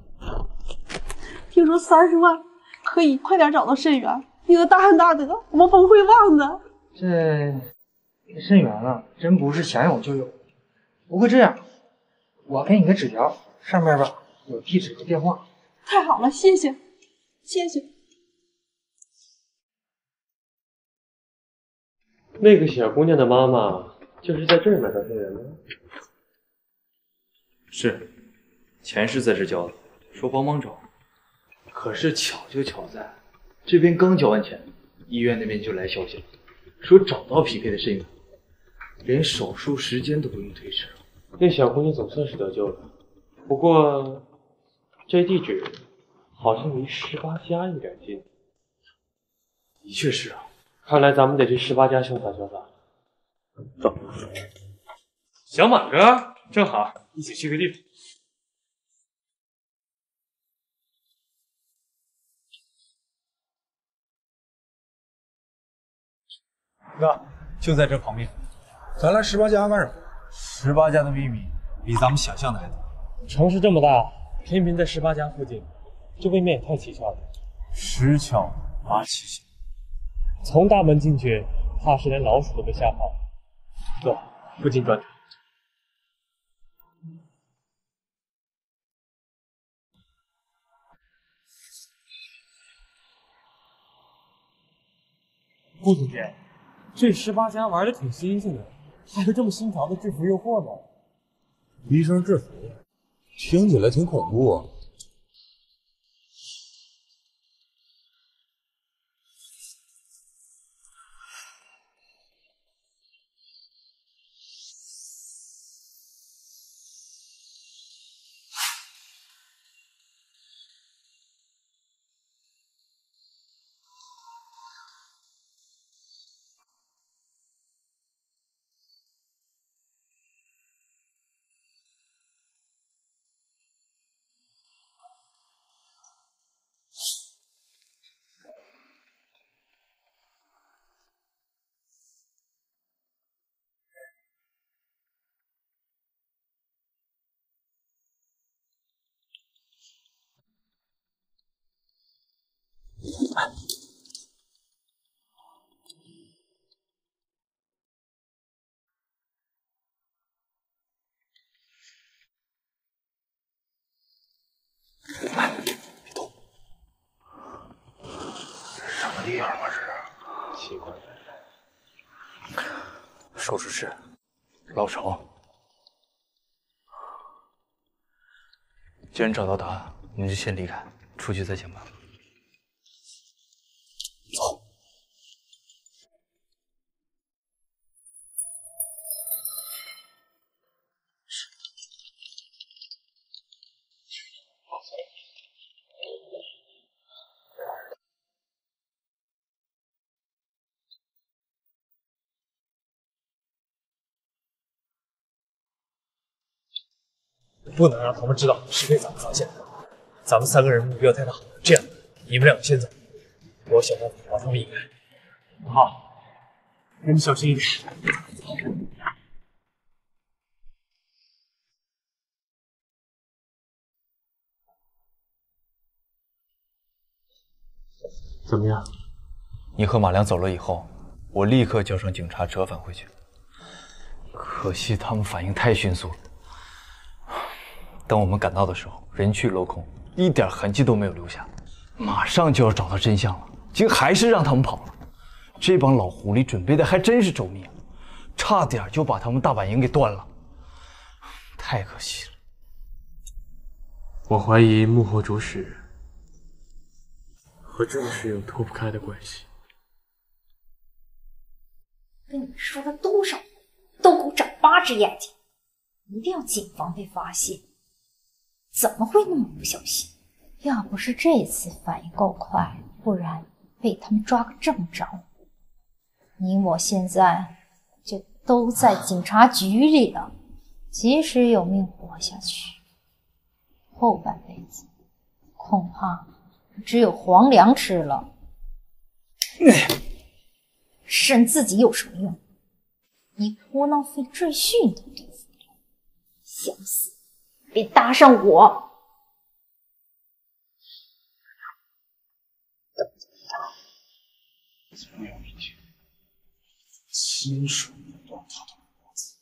听说三十万可以快点找到肾源，你的大恩大德我们不会忘的。 这肾源啊，真不是想有就有。不过这样，我给你个纸条，上面吧有地址和电话。 太好了，谢谢，谢谢。 那个小姑娘的妈妈就是在这儿买到肾源的。 是，钱是在这交的，说帮忙找。可是巧就巧在，这边刚交完钱，医院那边就来消息了，说找到匹配的肾源，连手术时间都不用推迟了。 那小姑娘总算是得救了，不过这地址好像离十八家有点近。 的确是啊， 看来咱们得去十八家潇洒潇洒。走，小马哥，正好一起去个地方。 哥，就在这旁边。咱来十八家干什么？十八家的秘密比咱们想象的还多。 城市这么大，偏偏在十八家附近，这未免也太蹊跷了。 十巧八蹊跷。 从大门进去，怕是连老鼠都被吓跑了。走，附近转转。顾总监，这十八家玩的挺新鲜的，还有这么新潮的制服诱惑呢。 医生制服，听起来挺恐怖啊。 什么地方啊？这是？ 奇怪。 手术室，老巢。 既然找到答案，我们就先离开，出去再想办法。走。 不能让他们知道是被咱们发现的。咱们三个人目标太大，这样，你们两个先走，我想办法把他们引开。好，你们小心一点。怎么样？ 你和马良走了以后，我立刻叫上警察折返回去。可惜他们反应太迅速了。等我们赶到的时候，人去楼空，一点痕迹都没有留下。马上就要找到真相了，竟还是让他们跑了。这帮老狐狸准备的还真是周密啊，差点就把他们大本营给端了，太可惜了。 我怀疑幕后主使和郑氏有脱不开的关系。 跟你们说了多少，都给我长八只眼睛，一定要谨防被发现。怎么会那么不小心？要不是这次反应够快，不然被他们抓个正着。你我现在就都在警察局里了，即使有命活下去，后半辈子恐怕只有皇粮吃了。肾自己有什么用？你窝囊废赘婿都对付不了，想死别搭上我！ 总有一天，亲手弄断他的脖子。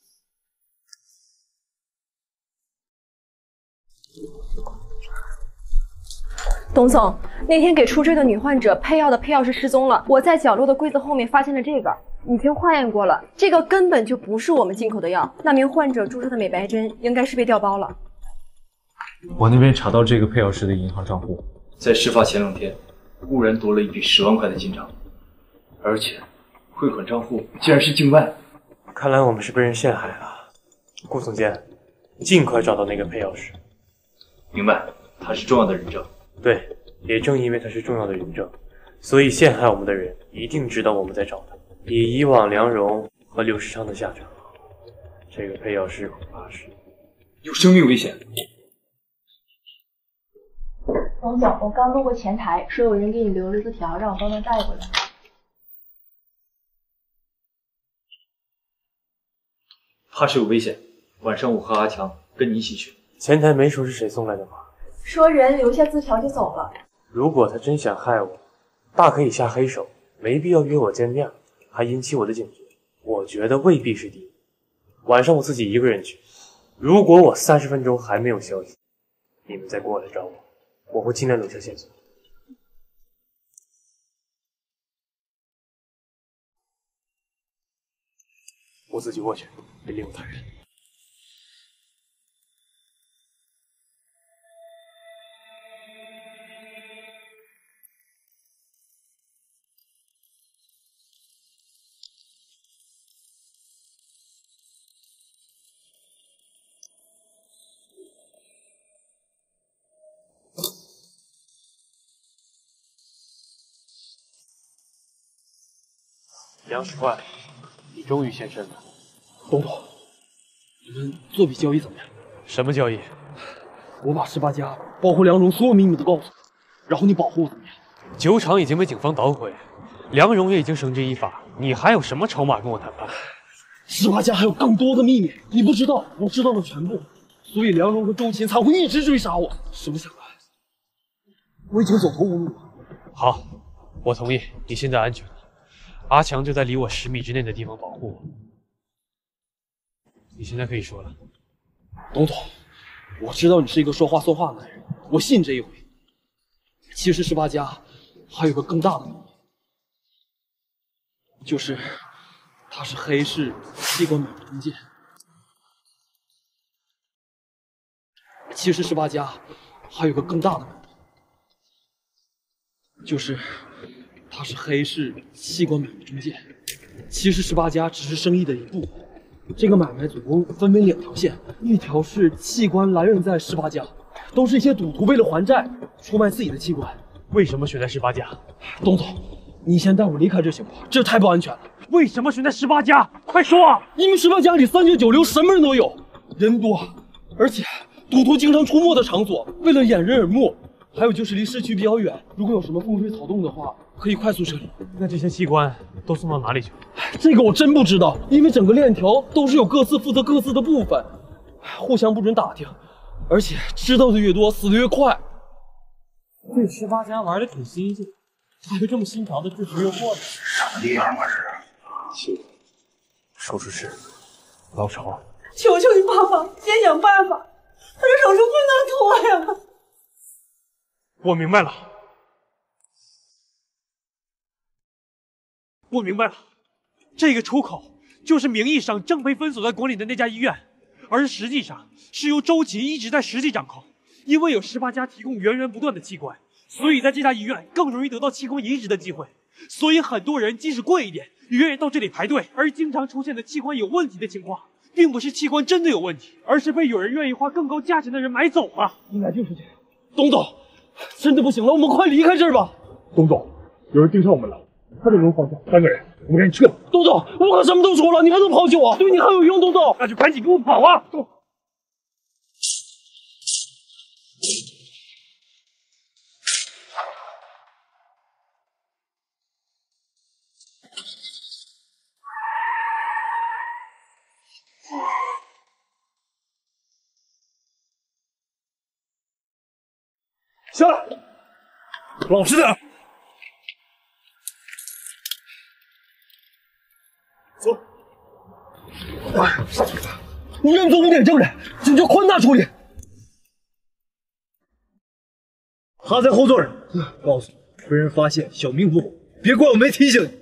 董总，那天给出这个女患者配药的配药师失踪了，我在角落的柜子后面发现了这个，已经化验过了，这个根本就不是我们进口的药，那名患者注射的美白针应该是被调包了。 我那边查到这个配药师的银行账户，在事发前两天，忽然多了一笔十万块的进账，而且汇款账户竟然是境外。看来我们是被人陷害了。顾总监，尽快找到那个配药师。明白，他是重要的人证。对，也正因为他是重要的人证，所以陷害我们的人一定知道我们在找他。以以往梁荣和刘世昌的下场，这个配药师恐怕是有生命危险。 王总，我刚路过前台，说有人给你留了字条，让我帮忙带过来。 怕是有危险，晚上我和阿强跟你一起去。前台没说是谁送来的吗？ 说人留下字条就走了。 如果他真想害我，大可以下黑手，没必要约我见面，还引起我的警觉。我觉得未必是敌人。晚上我自己一个人去，如果我三十分钟还没有消息，你们再过来找我，我会尽量留下线索。我自己过去，别利用他人。两十块，你终于现身了。 董总，你们做笔交易怎么样？ 什么交易？ 我把十八家，包括梁荣所有秘密都告诉你，然后你保护我怎么样？ 酒厂已经被警方捣毁，梁荣也已经绳之以法，你还有什么筹码跟我谈判？ 十八家还有更多的秘密，你不知道，我知道了全部，所以梁荣和周琴才会一直追杀我。实不相瞒，我已经走投无路了。 好，我同意，你现在安全了。阿强就在离我十米之内的地方保护我。你现在可以说了。 董总，我知道你是一个说话算话的男人，我信这一回。其实十八家还有个更大的秘密，就是他是黑市器官买卖中介。其实十八家还有个更大的秘密，就是他是黑市器官买卖中介。其实十八家只是生意的一部分。这个买卖总共分为两条线，一条是器官来源在十八家，都是一些赌徒为了还债出卖自己的器官。 为什么选在十八家？ 董总，你先带我离开这行不？这太不安全了。 为什么选在十八家？快说啊！ 因为十八家里三教九流，什么人都有，人多，而且赌徒经常出没的场所，为了掩人耳目。还有就是离市区比较远，如果有什么风吹草动的话，可以快速撤离。 那这些器官都送到哪里去了？ 这个我真不知道，因为整个链条都是有各自负责各自的部分，互相不准打听，而且知道的越多，死的越快。 这十八家玩的挺新鲜，还有这么新潮的制服诱惑呢？ 什么地方啊这是？ 七手术室，老巢。 求求你爸爸，先想办法，他这手术不能拖呀！ 我明白了，我明白了，这个出口就是名义上正被分锁在国里的那家医院，而实际上是由周琦一直在实际掌控。因为有十八家提供源源不断的器官，所以在这家医院更容易得到器官移植的机会。所以很多人即使贵一点，也愿意到这里排队。而经常出现的器官有问题的情况，并不是器官真的有问题，而是被有人愿意花更高价钱的人买走了。 应该就是这样。董总，真的不行了，我们快离开这儿吧。 董总，有人盯上我们了，快点用方向，三个人，我们赶紧撤。 董总，我可什么都说了，你还能抛弃我？对你还有用，董总。 那就赶紧给我跑啊！走。 下来，老实点。走。哎，你认罪污点证人，这就宽大处理。他在后座上，告诉你，被人发现，小命不保。别怪我没提醒你。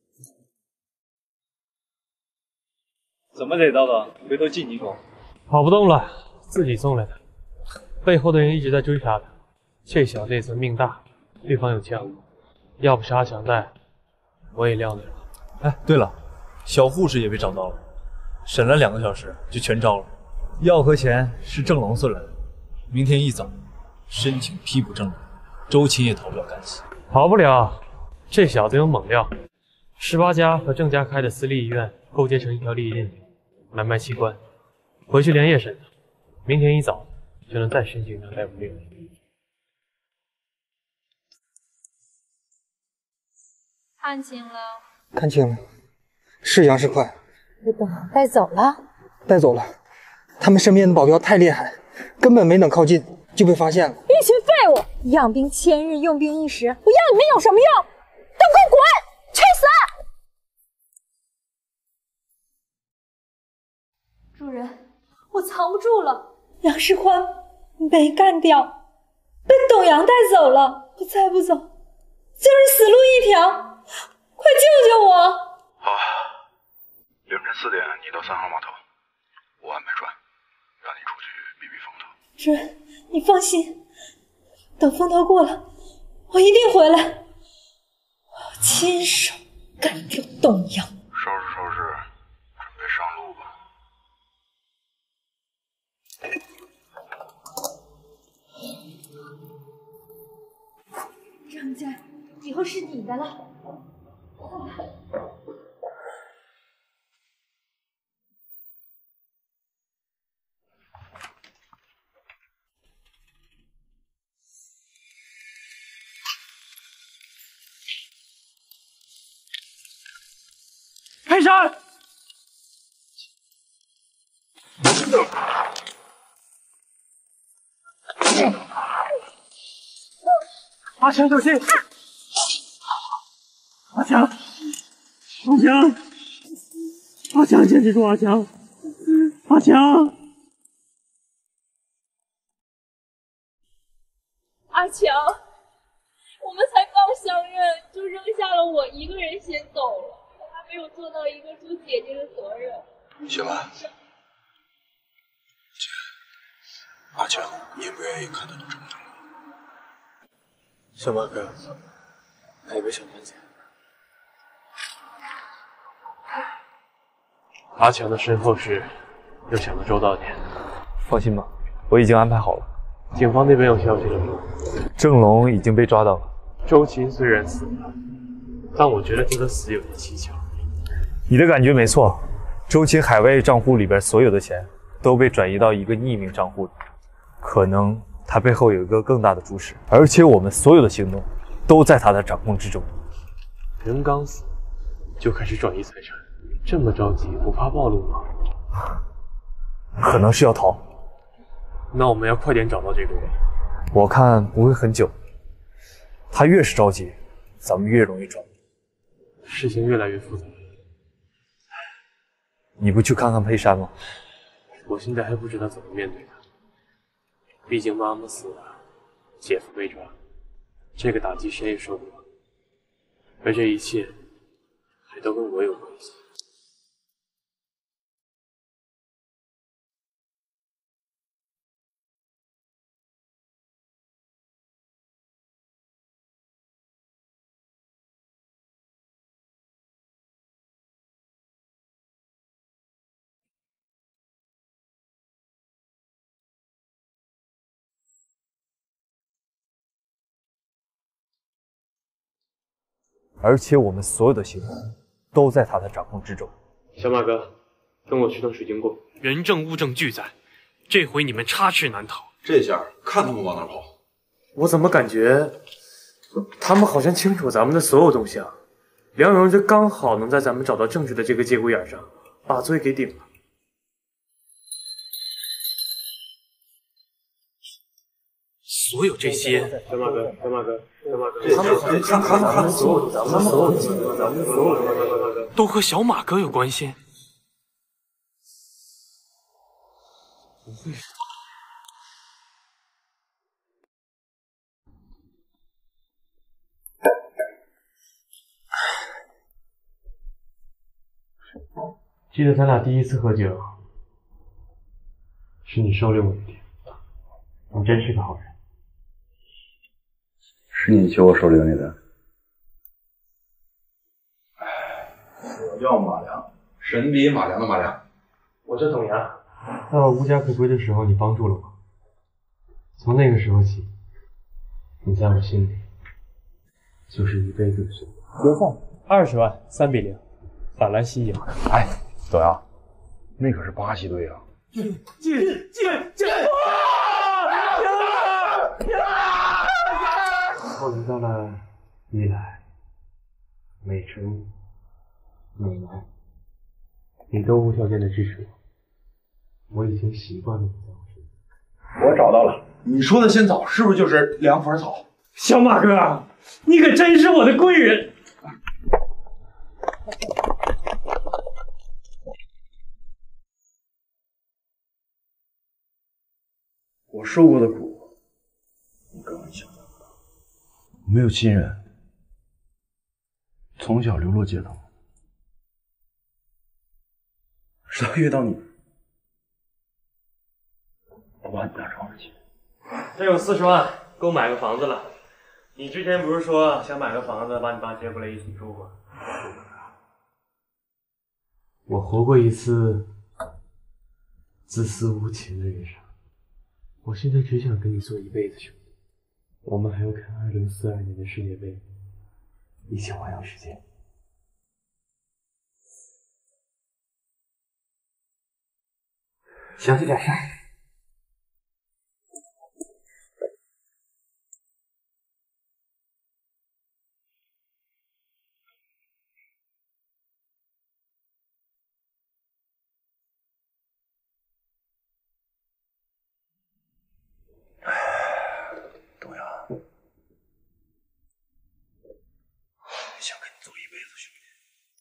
怎么得到的？回头记你一口。 跑不动了，自己送来的。背后的人一直在追杀他。这小子也算命大，对方有枪，要不是阿强在，我也撂那了。 哎，对了，小护士也被找到了，审了两个小时就全招了。药和钱是郑龙送来的，明天一早申请批捕郑龙，周琴也逃不了干系。 跑不了，这小子有猛料，十八家和郑家开的私立医院勾结成一条利益链条，买卖器官，回去连夜审他，明天一早就能再申请一张逮捕令。 看清了， 看清了，是杨世快， 被董阳带走了。 带走了。他们身边的保镖太厉害，根本没等靠近就被发现了。 一群废物，养兵千日，用兵一时，我要你们有什么用？都给我滚，去死！主人，我藏不住了， 杨世宽没干掉，被董阳带走了。我再不走，就是死路一条。快救救我！ 好，凌晨四点你到三号码头，我安排船，让你出去避避风头。 主人，你放心，等风头过了，我一定回来。我要亲手干掉董阳。 收拾收拾，准备上路吧。张家以后是你的了。 佩珊，阿强小心！阿强，阿强，阿强，坚持住，阿强，阿强！ 阿强，我们才刚相认，就扔下了我一个人先走了。没有做到一个救姐姐的责任。 行吧，姐，阿强也不愿意看到你这么难过。 小马哥，来一杯小番茄。 阿强的身后事要想得周到点。 放心吧，我已经安排好了。 警方那边有消息了吗？ 郑龙已经被抓到了。 周琴虽然死了，但我觉得他的死有点蹊跷。 你的感觉没错，周琴海外账户里边所有的钱都被转移到一个匿名账户里，可能他背后有一个更大的主使，而且我们所有的行动都在他的掌控之中。 人刚死就开始转移财产，这么着急不怕暴露吗？ 可能是要逃。 那我们要快点找到这个人。 我看不会很久，他越是着急，咱们越容易抓。 事情越来越复杂。 你不去看看佩珊吗？ 我现在还不知道怎么面对他。毕竟妈妈死了，姐夫被抓，这个打击谁也受不了。而这一切还都跟我有关系。 而且我们所有的行动都在他的掌控之中。 小马哥，跟我去趟水晶宫，人证物证俱在，这回你们插翅难逃。 这下看他们往哪跑。 我怎么感觉他们好像清楚咱们的所有动向？梁荣这刚好能在咱们找到证据的这个节骨眼上把罪给顶了。 所有这些， 小马哥，小马哥，小马哥， 他们他们他们所有咱们所有咱们所有都和小马哥有关系。不会是？ 记得咱俩第一次喝酒，是你收留我的天，你真是个好人。 是你求我收留你的。 我叫马良，神笔马良的马良。 我叫董阳，在我无家可归的时候，你帮助了我。从那个时候起，你在我心里就是一辈子的生活。 决赛二十万，三比零，法兰西赢。 哎，董阳，那可是巴西队啊！ 进进进进！ 后来到了伊莱、美纯、美兰，你都无条件的支持我，我已经习惯了你在我身边。 我找到了，你说的仙草是不是就是凉粉草？ 小马哥，你可真是我的贵人。 我受过的苦，你根本想象不到。我没有亲人，从小流落街头，直到遇到你，我把你当成儿媳。 这有四十万，够买个房子了。你之前不是说想买个房子，把你爸接过来一起住吗？我活过一次自私无情的人生，我现在只想跟你做一辈子兄弟。我们还要看二零四二年的世界杯，一起环游世界。想起点事儿。 董阳，想跟你做一辈子兄弟。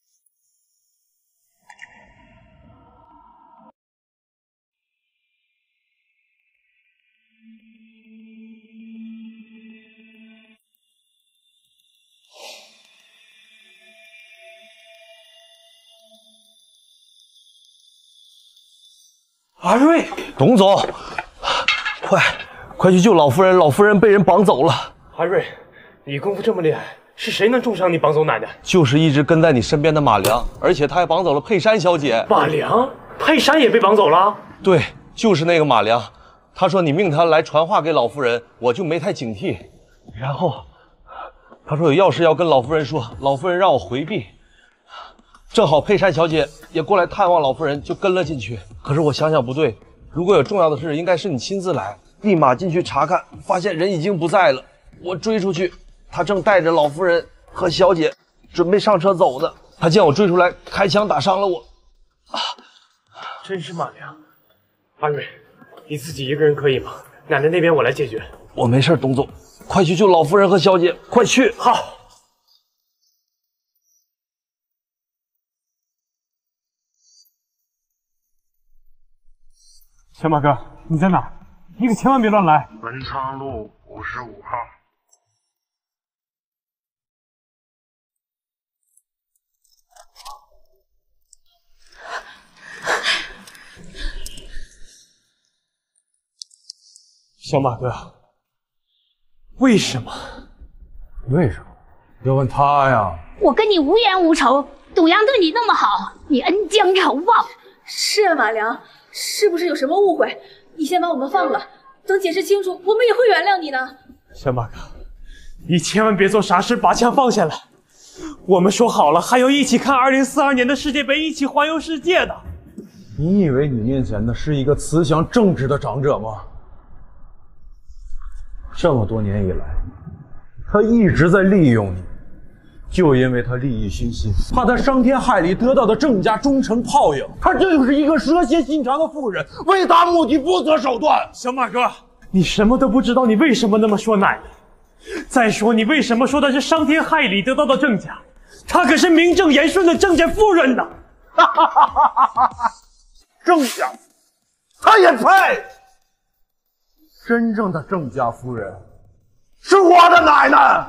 阿瑞， 董总，快快去救老夫人！老夫人被人绑走了。 阿瑞，你功夫这么厉害，是谁能重伤你绑走奶奶？ 就是一直跟在你身边的马良，而且他还绑走了佩珊小姐。 马良，佩珊也被绑走了？ 对，就是那个马良。他说你命他来传话给老夫人，我就没太警惕。然后他说有要事要跟老夫人说，老夫人让我回避。正好佩珊小姐也过来探望老夫人，就跟了进去。可是我想想不对，如果有重要的事，应该是你亲自来。立马进去查看，发现人已经不在了。我追出去，他正带着老夫人和小姐准备上车走呢。他见我追出来，开枪打伤了我。啊， 真是马良。阿瑞，你自己一个人可以吗？奶奶那边我来解决。 我没事，董总，快去救老夫人和小姐，快去！ 好。小马哥，你在哪？你可千万别乱来。 文昌路五十五号。 小马哥，为什么？ 为什么？要问他呀。 我跟你无冤无仇，董阳对你那么好，你恩将仇报。 是啊，马良。是不是有什么误会？你先把我们放了，等解释清楚，我们也会原谅你的。 小马哥，你千万别做傻事，把枪放下来。我们说好了，还要一起看二零四二年的世界杯，一起环游世界的。 你以为你面前的是一个慈祥正直的长者吗？这么多年以来，他一直在利用你。就因为他利益熏心，怕他伤天害理得到的郑家忠诚泡影，他这就是一个蛇蝎心肠的妇人，为达目的不择手段。 小马哥， 你什么都不知道，你为什么那么说奶奶？再说，你为什么说的是伤天害理得到的郑家？她可是名正言顺的郑家夫人呐！ 哈哈哈哈哈哈！郑家，她也配？真正的郑家夫人是我的奶奶。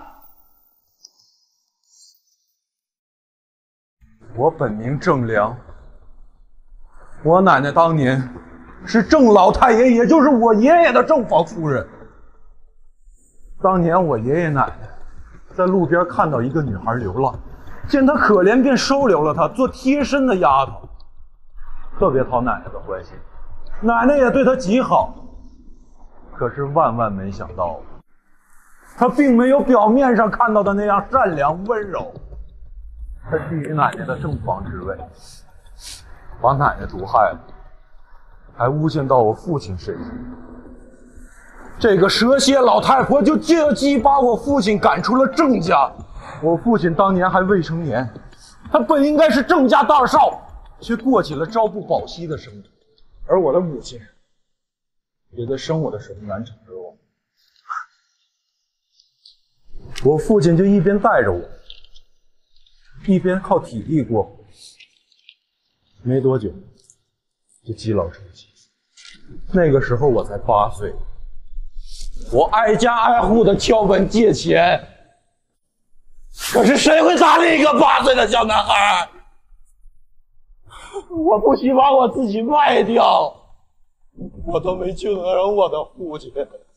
我本名郑良，我奶奶当年是郑老太爷，也就是我爷爷的正房夫人。当年我爷爷奶奶在路边看到一个女孩流浪，见她可怜，便收留了她做贴身的丫头，特别讨奶奶的欢心。奶奶也对她极好。可是万万没想到，她并没有表面上看到的那样善良温柔。她觊觎奶奶的正房之位，把奶奶毒害了，还诬陷到我父亲身上。这个蛇蝎老太婆就借机把我父亲赶出了郑家。我父亲当年还未成年，他本应该是郑家大少，却过起了朝不保夕的生活。而我的母亲也在生我的时候难产而亡。我父亲就一边带着我，一边靠体力过活，没多久就积劳成疾。那个时候我才八岁，我挨家挨户的敲门借钱，可是谁会搭理一个八岁的小男孩？我不惜把我自己卖掉，我都没去讹人我的父亲。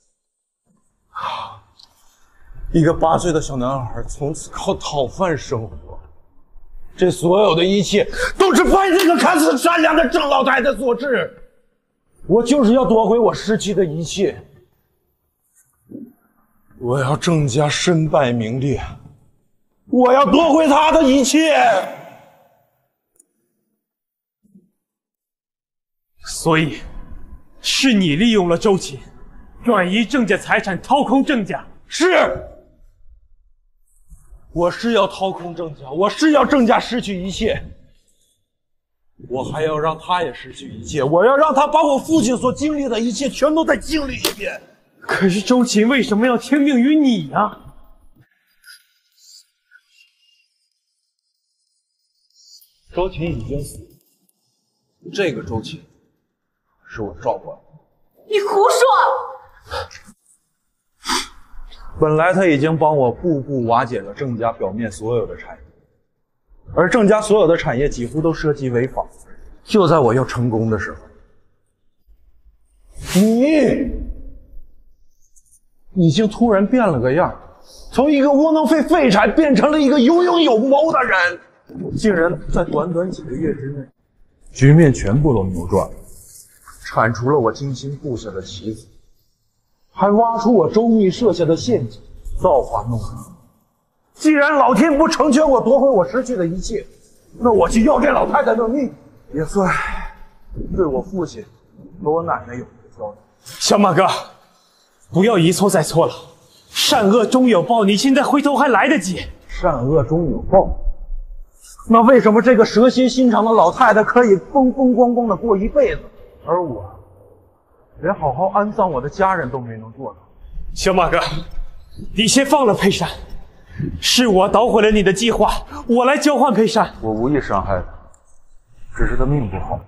一个八岁的小男孩从此靠讨饭生活，这所有的一切都是拜这个看似善良的郑老太太所致。我就是要夺回我失去的一切，我要郑家身败名裂，我要夺回他的一切。 所以，是你利用了周琴，转移郑家财产，掏空郑家。 是，我是要掏空郑家，我是要郑家失去一切，我还要让他也失去一切，我要让他把我父亲所经历的一切全都再经历一遍。 可是周琴为什么要听命于你呀？ 周琴已经死了，这个周琴是我赵管。 你胡说！ 本来他已经帮我步步瓦解了郑家表面所有的产业，而郑家所有的产业几乎都涉及违法。就在我要成功的时候，你已经突然变了个样，从一个窝囊废废柴变成了一个有勇有谋的人，竟然在短短几个月之内，局面全部都扭转了，铲除了我精心布下的棋子，还挖出我周密设下的陷阱，造化弄人。既然老天不成全我夺回我失去的一切，那我就要这老太太的命，也算对我父亲和我奶奶有个交代。 小马哥，不要一错再错了，善恶终有报，你现在回头还来得及。 善恶终有报，那为什么这个蛇蝎心肠的老太太可以风风光光的过一辈子，而我连好好安葬我的家人都没能做到？ 小马哥，你先放了佩珊，是我捣毁了你的计划，我来交换佩珊。 我无意伤害他，只是他命不好。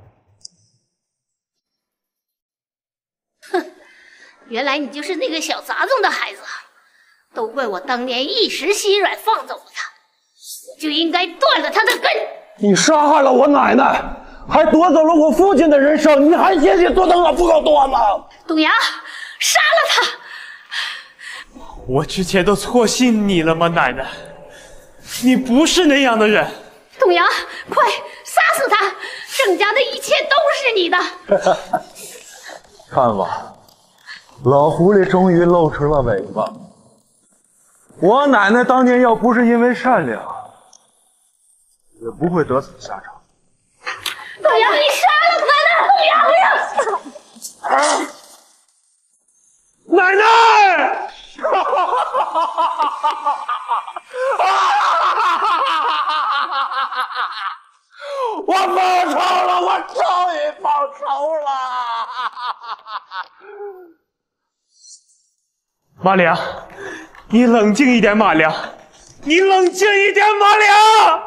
哼，原来你就是那个小杂种的孩子，都怪我当年一时心软放走了他，我就应该断了他的根。 你杀害了我奶奶，还夺走了我父亲的人生，你还嫌弃多等我不够多吗？ 董阳，杀了他！ 我之前都错信你了吗，奶奶？你不是那样的人。 董阳，快杀死他！郑家的一切都是你的。 看吧，老狐狸终于露出了尾巴。我奶奶当年要不是因为善良，也不会得此下场。 董阳，你杀了他呢！董阳，不要！ 奶奶！我报仇了，我终于报仇了！ 马良，你冷静一点，马良，你冷静一点，马良。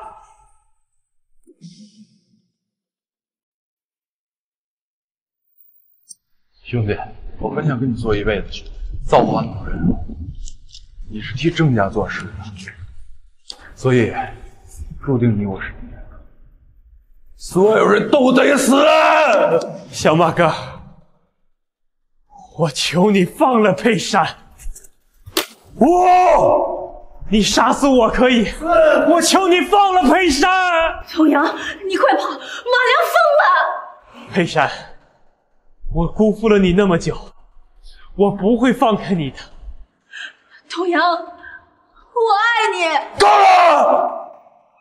兄弟，我很想跟你做一辈子兄弟，造化弄人，你是替郑家做事的，所以注定你我是敌人，所有人都得死。 小马哥，我求你放了佩珊。我，你杀死我可以，我求你放了佩珊。 重阳，你快跑，马良疯了！ 佩珊，我辜负了你那么久，我不会放开你的。 重阳，我爱你。 够了！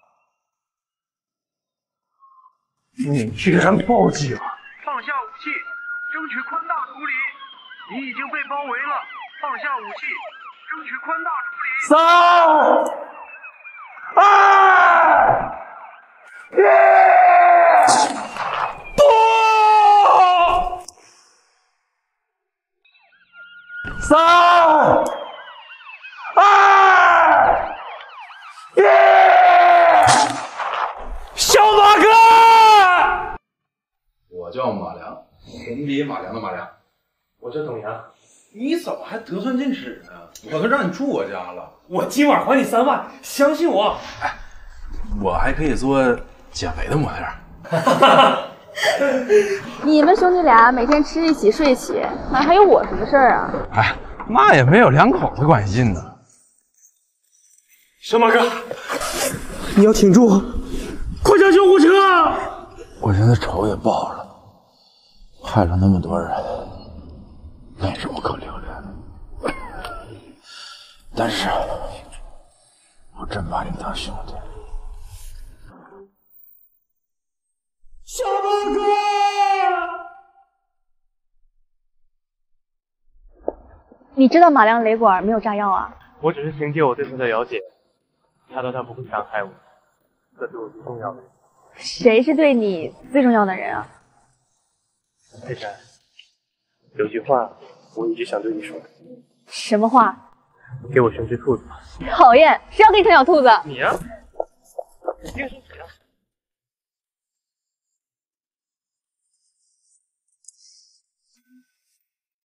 你居然报警！ 放下武器，争取宽大处理。你已经被包围了，放下武器，争取宽大处理。 三、二、一，不！三、二、一， 小马哥！ 我叫马良，红鼻马良的马良。 我叫董阳。 你怎么还得寸进尺呢？我都让你住我家了， 我今晚还你三万，相信我。 哎，我还可以做减肥的模特。 你们兄弟俩每天吃一起睡一起，哪还有我什么事儿啊？ 哎，那也没有两口子关系近呢。 小马哥，你要挺住，快叫救护车！ 我现在仇也报了，害了那么多人，没什么可留恋的。但是，我真把你当兄弟。 小马哥， 你知道马良雷管没有炸药啊？ 我只是凭借我对他的了解，猜到他不会伤害我，这是我最重要的。 谁是对你最重要的人啊？ 佩珊，有句话我一直想对你说。 什么话？ 给我生只兔子。 讨厌，谁要给你生小兔子？ 你呀、啊，肯定是。